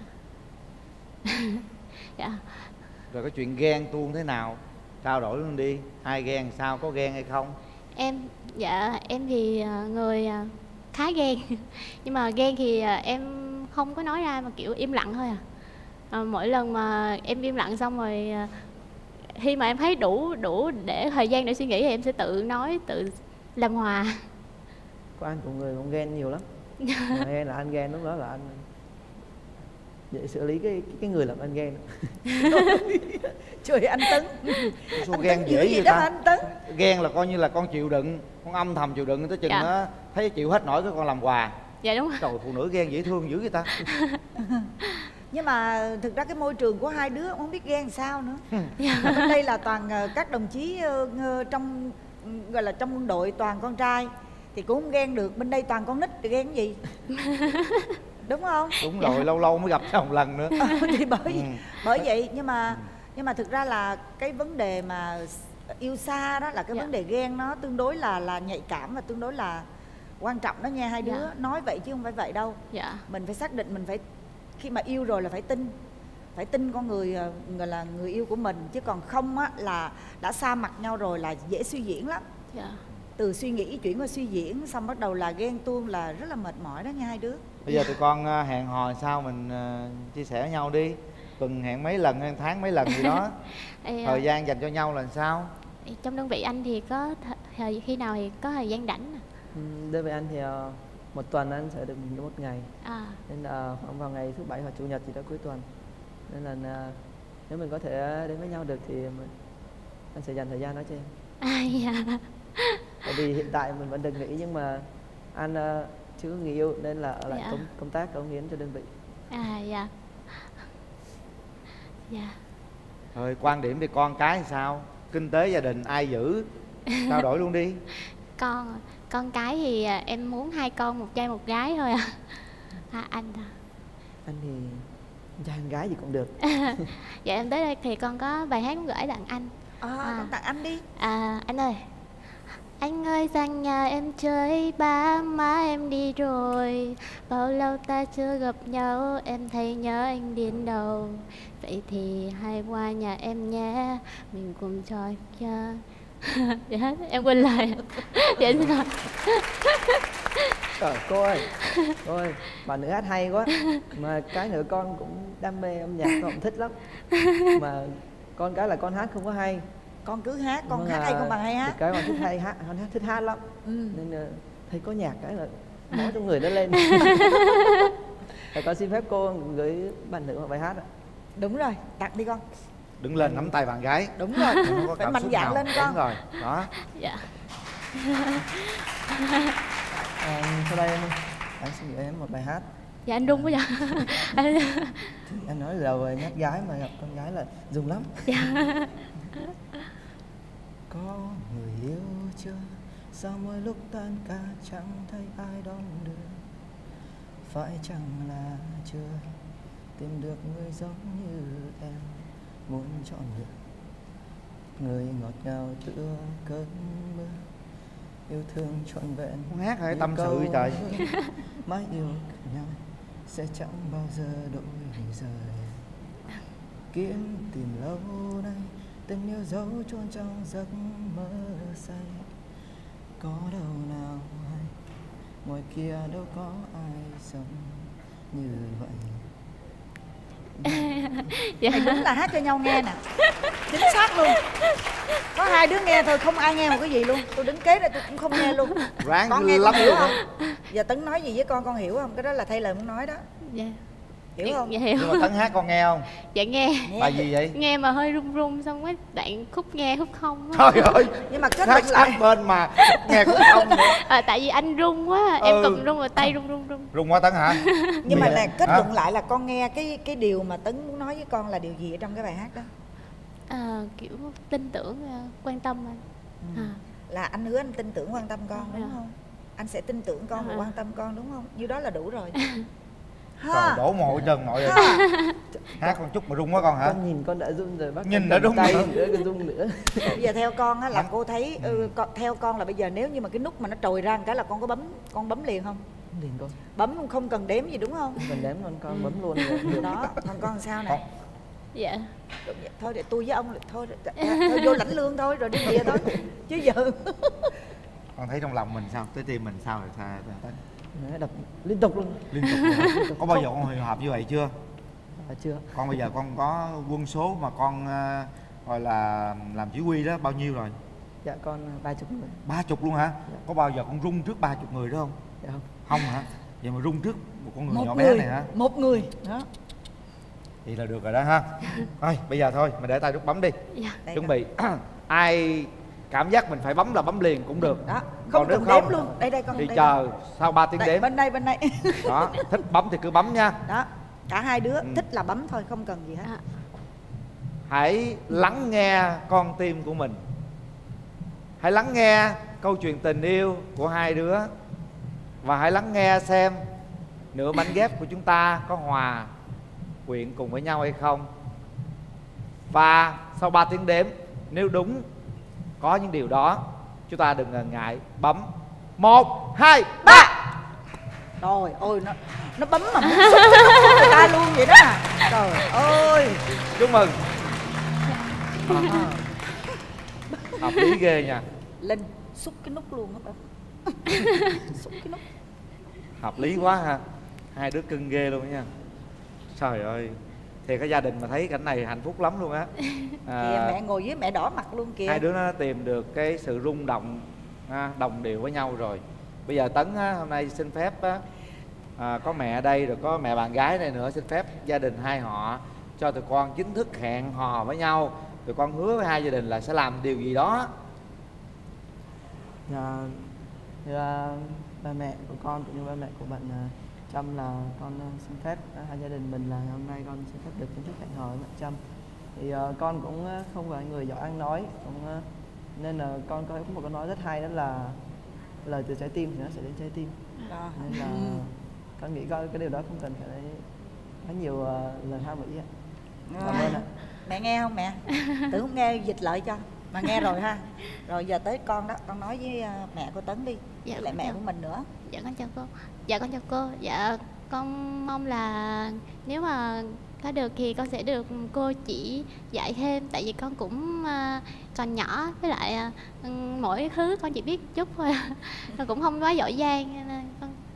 Dạ. Rồi cái chuyện ghen tuông thế nào, trao đổi luôn đi, ai ghen sao, có ghen hay không? Em dạ em thì người khá ghen, nhưng mà ghen thì em không có nói ra mà kiểu im lặng thôi à. À, mỗi lần mà em im lặng xong rồi khi mà em thấy đủ đủ để thời gian để suy nghĩ thì em sẽ tự nói, tự làm hòa. Có anh cũng người cũng ghen nhiều lắm. Mà ghen là anh ghen, lúc đó là anh vậy xử lý cái cái người làm anh ghen. Trời anh Tấn. Sao ghen dễ vậy đó ta? Anh Tấn. Ghen là coi như là con chịu đựng, con âm thầm chịu đựng tới chừng Dạ. nó thấy chịu hết nổi cái con làm quà. Dạ đúng rồi. Trời, phụ nữ ghen dễ thương dữ vậy ta. Nhưng mà thực ra cái môi trường của hai đứa không biết ghen sao nữa. Bên đây là toàn các đồng chí trong gọi là trong quân đội toàn con trai thì cũng không ghen được, bên đây toàn con nít thì ghen cái gì? Đúng không? Đúng rồi, dạ. Lâu lâu mới gặp nhau một lần nữa. À, thì bởi ừ. bởi vậy nhưng mà nhưng mà thực ra là cái vấn đề mà yêu xa đó là cái dạ. vấn đề ghen nó tương đối là là nhạy cảm và tương đối là quan trọng đó nha hai đứa. Dạ. Nói vậy chứ không phải vậy đâu. Dạ. Mình phải xác định, mình phải khi mà yêu rồi là phải tin, phải tin con người gọi là người yêu của mình, chứ còn không á là đã xa mặt nhau rồi là dễ suy diễn lắm. Dạ. Từ suy nghĩ chuyển qua suy diễn xong bắt đầu là ghen tuông là rất là mệt mỏi đó nha hai đứa. Bây giờ tụi con hẹn hò sao mình uh, chia sẻ với nhau đi, tuần hẹn mấy lần hay tháng mấy lần gì đó. Thời gian dành cho nhau là sao? Trong đơn vị anh thì có thời khi nào thì có thời gian rảnh? Ừ, đối với anh thì uh, một tuần anh sẽ được nghỉ một ngày. À. Nên là uh, khoảng vào ngày thứ bảy hoặc chủ nhật gì đó cuối tuần. Nên là uh, nếu mình có thể đến với nhau được thì mình, anh sẽ dành thời gian đó cho em. À, dạ. Tại vì hiện tại mình vẫn được nghỉ nhưng mà anh uh, chưa có người yêu nên là ở lại dạ. công, công tác cống hiến cho đơn vị. À dạ. Dạ. Rồi quan điểm về con cái thì sao? Kinh tế gia đình ai giữ? Trao đổi luôn đi. Con con cái thì em muốn hai con, một trai một gái thôi à. À anh à. Anh thì trai con gái gì cũng được. Dạ em tới đây thì con có bài hát muốn gửi tặng anh. À, à. Con tặng anh đi. À anh ơi. Anh ơi sang nhà em chơi, ba má em đi rồi. Bao lâu ta chưa gặp nhau, em thấy nhớ anh đến đầu. Vậy thì hãy qua nhà em nhé, mình cùng trò chơi. Dạ, em quên lời. Dạ xin lỗi. Trời, cô ơi, cô ơi, bà nữ hát hay quá. Mà cái nữa con cũng đam mê âm nhạc, con cũng thích lắm. Mà con cái là con hát không có hay. Con cứ hát, con Vâng hát à, hay không bằng hay hát. Cái con thích hay hát, con hát thích hát lắm. Ừ. Nên uh, thấy có nhạc cái là nói trong người nó lên. Thì con xin phép cô gửi bạn nữ một bài hát ạ. Đúng rồi, tặng đi con. Đứng lên nắm tay bạn gái. Đúng rồi, Không có phải cảm mạnh xúc dạn nào. lên con. Đúng rồi, đó. Dạ. À, sau đây anh xin gửi em một bài hát. Dạ anh run quá dạ. Anh... Thì anh nói rồi rồi, nhát gái mà gặp con gái là dùng lắm. Dạ. Có người yêu chưa? Sao mỗi lúc tan ca chẳng thấy ai đón đưa? Phải chăng là chưa tìm được người giống như em muốn chọn lựa? Người ngọt ngào tựa cơn mưa, yêu thương trọn vẹn. Con hát hả? Tâm sự vậy trời. Mãi yêu cạnh nhau sẽ chẳng bao giờ đổi rời. Kiếm tìm lâu nay tình yêu dấu chôn trong giấc mơ say. Có đâu nào hay ngoài kia đâu có ai sống như vậy. Dạ. Mày đúng là hát cho nhau nghe nè. Chính xác luôn. Có hai đứa nghe thôi, không ai nghe một cái gì luôn. Tôi đứng kế đây tôi cũng không nghe luôn. Ráng con nghe lắm con hiểu luôn không? Giờ Tấn nói gì với con, con hiểu không? Cái đó là thay lời muốn nói đó. Dạ. Hiểu không? Dạ hiểu. Nhưng mà Tấn hát con nghe không? Dạ nghe. Bài gì vậy? Nghe mà hơi run run, xong mấy đoạn khúc nghe khúc không á. Trời ơi. Nhưng mà kết hát luận lại sát bên mà nghe cũng không nữa. À, tại vì anh run quá, em Ừ. cầm run rồi tay run run run. Rung quá Tấn hả? Nhưng mà Vậy nè, kết hả? luận lại là con nghe cái cái điều mà Tấn muốn nói với con là điều gì ở trong cái bài hát đó? À, kiểu tin tưởng, à, quan tâm anh. À. Là anh hứa anh tin tưởng quan tâm con đúng À. không? Anh sẽ tin tưởng con và À. quan tâm con đúng không? Như đó là đủ rồi. Trời, đổ mồ hôi trơn nội rồi. Hát con chút mà rung quá con hả? Con nhìn con đã run rồi, bác Nhìn đã rung tay rồi. nữa, cái rung nữa. Bây giờ theo con á là cô thấy ừ, con, theo con là bây giờ nếu như mà cái nút mà nó trồi ra một cái là con có bấm, con bấm liền không? Liền con. Bấm không cần đếm gì đúng không? Cần đếm con con bấm luôn Ừ. rồi. Đó, còn con sao này? Dạ. Thôi để tôi với ông là thôi, thôi vô lãnh lương thôi rồi đi về thôi. Chứ giờ Con thấy trong lòng mình sao? Tới tim mình sao rồi sao? Nó đập liên tục luôn. Liên tục luôn hả? Có bao giờ con hồi hộp như vậy chưa? À, chưa. Con bây giờ con có quân số mà con uh, gọi là làm chỉ huy đó bao nhiêu rồi? Dạ con ba chục người. Ba chục luôn hả? Có bao giờ con rung trước ba chục người đó không? Dạ không. Không hả? Vậy mà rung trước một con người một nhỏ người, bé này hả? một người đó. Vậy là được rồi đó ha. Thôi bây giờ thôi mình để tay nút bấm đi. Dạ. Chuẩn bị. Ai cảm giác mình phải bấm là bấm liền cũng được. Đó, Còn không nếu cần không đếm luôn. Đây đây con. thì đây, chờ sau ba tiếng đây, đếm. bên đây bên đây. Đó, thích bấm thì cứ bấm nha. Đó, cả hai đứa Ừ. thích là bấm thôi, không cần gì hết. À. Hãy lắng nghe con tim của mình. Hãy lắng nghe câu chuyện tình yêu của hai đứa. Và hãy lắng nghe xem nửa mảnh ghép của chúng ta có hòa quyện cùng với nhau hay không. Và sau ba tiếng đếm, nếu đúng có những điều đó, chúng ta đừng ngần ngại bấm. Một, hai, ba. Trời ơi, nó nó bấm mà muốn xúc cái nút của người ta luôn vậy đó. Trời ơi. Chúc mừng. À, hợp lý ghê nha. Linh xúc cái nút luôn á. Xúc cái nút. Hợp lý quá ha. Hai đứa cưng ghê luôn nha. Trời ơi, thì cái gia đình mà thấy cảnh này hạnh phúc lắm luôn á. À, Kìa mẹ ngồi với mẹ đỏ mặt luôn kìa. hai đứa nó tìm được cái sự rung động ha, đồng điệu với nhau rồi. Bây giờ Tấn á, hôm nay xin phép á, à, có mẹ ở đây rồi có mẹ bạn gái này nữa, xin phép gia đình hai họ cho tụi con chính thức hẹn hò với nhau. Tụi con hứa với hai gia đình là sẽ làm điều gì đó. Dạ, thì là ba mẹ của con cũng như ba mẹ của bạn uh, Trâm là con uh, xin phép uh, hai gia đình mình là hôm nay con xin phép được chính thức hẹn hò với bạn Trâm. Thì uh, con cũng uh, không phải người giỏi ăn nói, cũng, uh, nên là con có một câu nói rất hay, đó là lời từ trái tim thì nó sẽ đến trái tim. Đó. Nên là Ừ. con nghĩ coi cái điều đó không cần phải nói nhiều uh, lời ha mỹ ạ. Cảm ơn ạ. Mẹ nghe không mẹ? Tưởng không nghe dịch lại cho. Mà nghe rồi ha. Rồi giờ tới con đó, con nói với uh, mẹ của Tấn đi. Dạ, với lại con mẹ chào. của mình nữa. Dạ con chào cô. Dạ con chào cô. Dạ con mong là nếu mà có được thì con sẽ được cô chỉ dạy thêm, tại vì con cũng uh, còn nhỏ, với lại uh, mỗi thứ con chỉ biết chút thôi. Con cũng không quá giỏi giang, nên con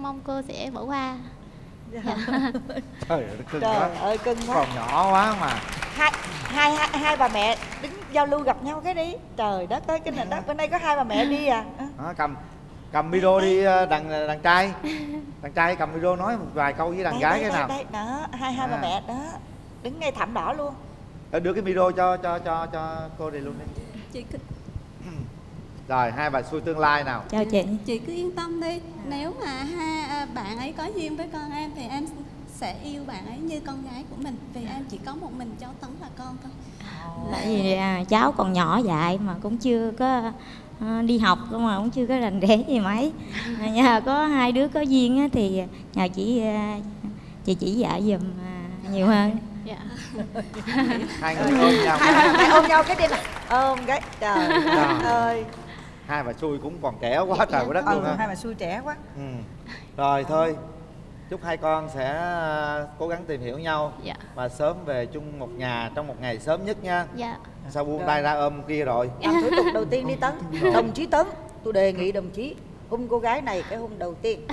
con mong cô sẽ bỏ qua. Dạ. Trời ơi, cưng Trời quá. ơi, cưng quá. Còn nhỏ quá mà. Hai, hai hai hai bà mẹ đứng giao lưu gặp nhau cái đi. Trời đất ơi, cái này đất bên đây có hai bà mẹ đi à. Đó, cầm cầm micro đi đàn đàn trai. Đàn trai cầm micro nói một vài câu với đàn Đây, gái đây, cái đây, nào. đây, đó, hai hai bà À. mẹ đó. Đứng ngay thảm đỏ luôn. Ờ, đưa cái micro cho cho cho cho cô đây luôn đi. Chị cứ, Rồi hai bà xui tương lai nào. Chào chị. chị cứ yên tâm đi. Nếu mà hai à, bạn ấy có duyên với con em thì em sẽ yêu bạn ấy như con gái của mình. Vì em chỉ có một mình cháu Tấn là con thôi. Tại vì à, cháu còn nhỏ dại mà cũng chưa có à, đi học mà cũng chưa có rành rẽ gì mấy. À, nhờ có hai đứa có duyên á, thì nhờ chị à, chị chỉ dạy giùm à, nhiều hơn. Dạ. Hai người ôm nhau. Hai bà mẹ ôm nhau cái đi này. Ôm cái. Trời đất ơi. Hai bà xui cũng còn trẻ quá trời quá đất Ừ, luôn ha. hai bà xui trẻ quá. Ừ. Rồi thôi, chúc hai con sẽ cố gắng tìm hiểu nhau. Dạ. Và sớm về chung một nhà trong một ngày sớm nhất nha. Dạ. Sao buông Rồi. tay ra ôm kia rồi. Làm thủ tục đầu tiên đi Tấn. Đồng chí Tấn, tôi đề nghị đồng chí hôn cô gái này cái hôn đầu tiên.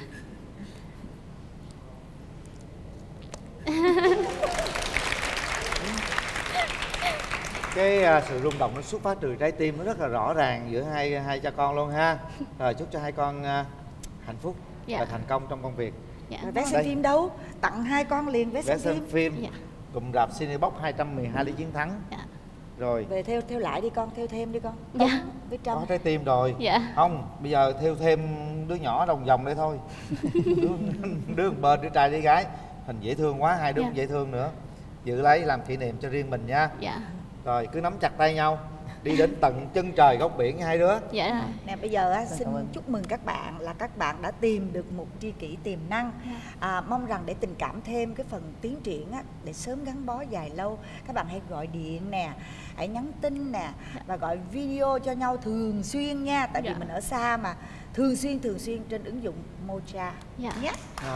Cái uh, sự rung động nó xuất phát từ trái tim nó rất là rõ ràng giữa hai hai cha con luôn ha. Rồi chúc cho hai con uh, hạnh phúc Dạ. và thành công trong công việc. Dạ. Rồi vé xem Đây. phim đâu? Tặng hai con liền vé Vé xem xem phim. phim Dạ. cụm rạp Cinebox hai trăm mười hai lý chiến thắng. Dạ. Rồi Về theo theo lại đi con, theo thêm đi con. Dạ. Tấn với Trâm. có trái tim rồi. Dạ. Không, bây giờ theo thêm đứa nhỏ đồng vòng đây thôi. đứa, đứa một bên, đứa trai đứa gái. Hình dễ thương quá, hai đứa Dạ. cũng dễ thương nữa. Giữ lấy làm kỷ niệm cho riêng mình nha. Dạ. Rồi cứ nắm chặt tay nhau đi đến tận chân trời góc biển hai đứa. Dạ rồi. Nè bây giờ á, xin chúc mừng các bạn là các bạn đã tìm được một tri kỷ tiềm năng. À, mong rằng để tình cảm thêm cái phần tiến triển á, để sớm gắn bó dài lâu, các bạn hãy gọi điện nè, hãy nhắn tin nè và gọi video cho nhau thường xuyên nha. Tại vì Dạ. mình ở xa mà, thường xuyên thường xuyên trên ứng dụng Mocha Dạ. nhé.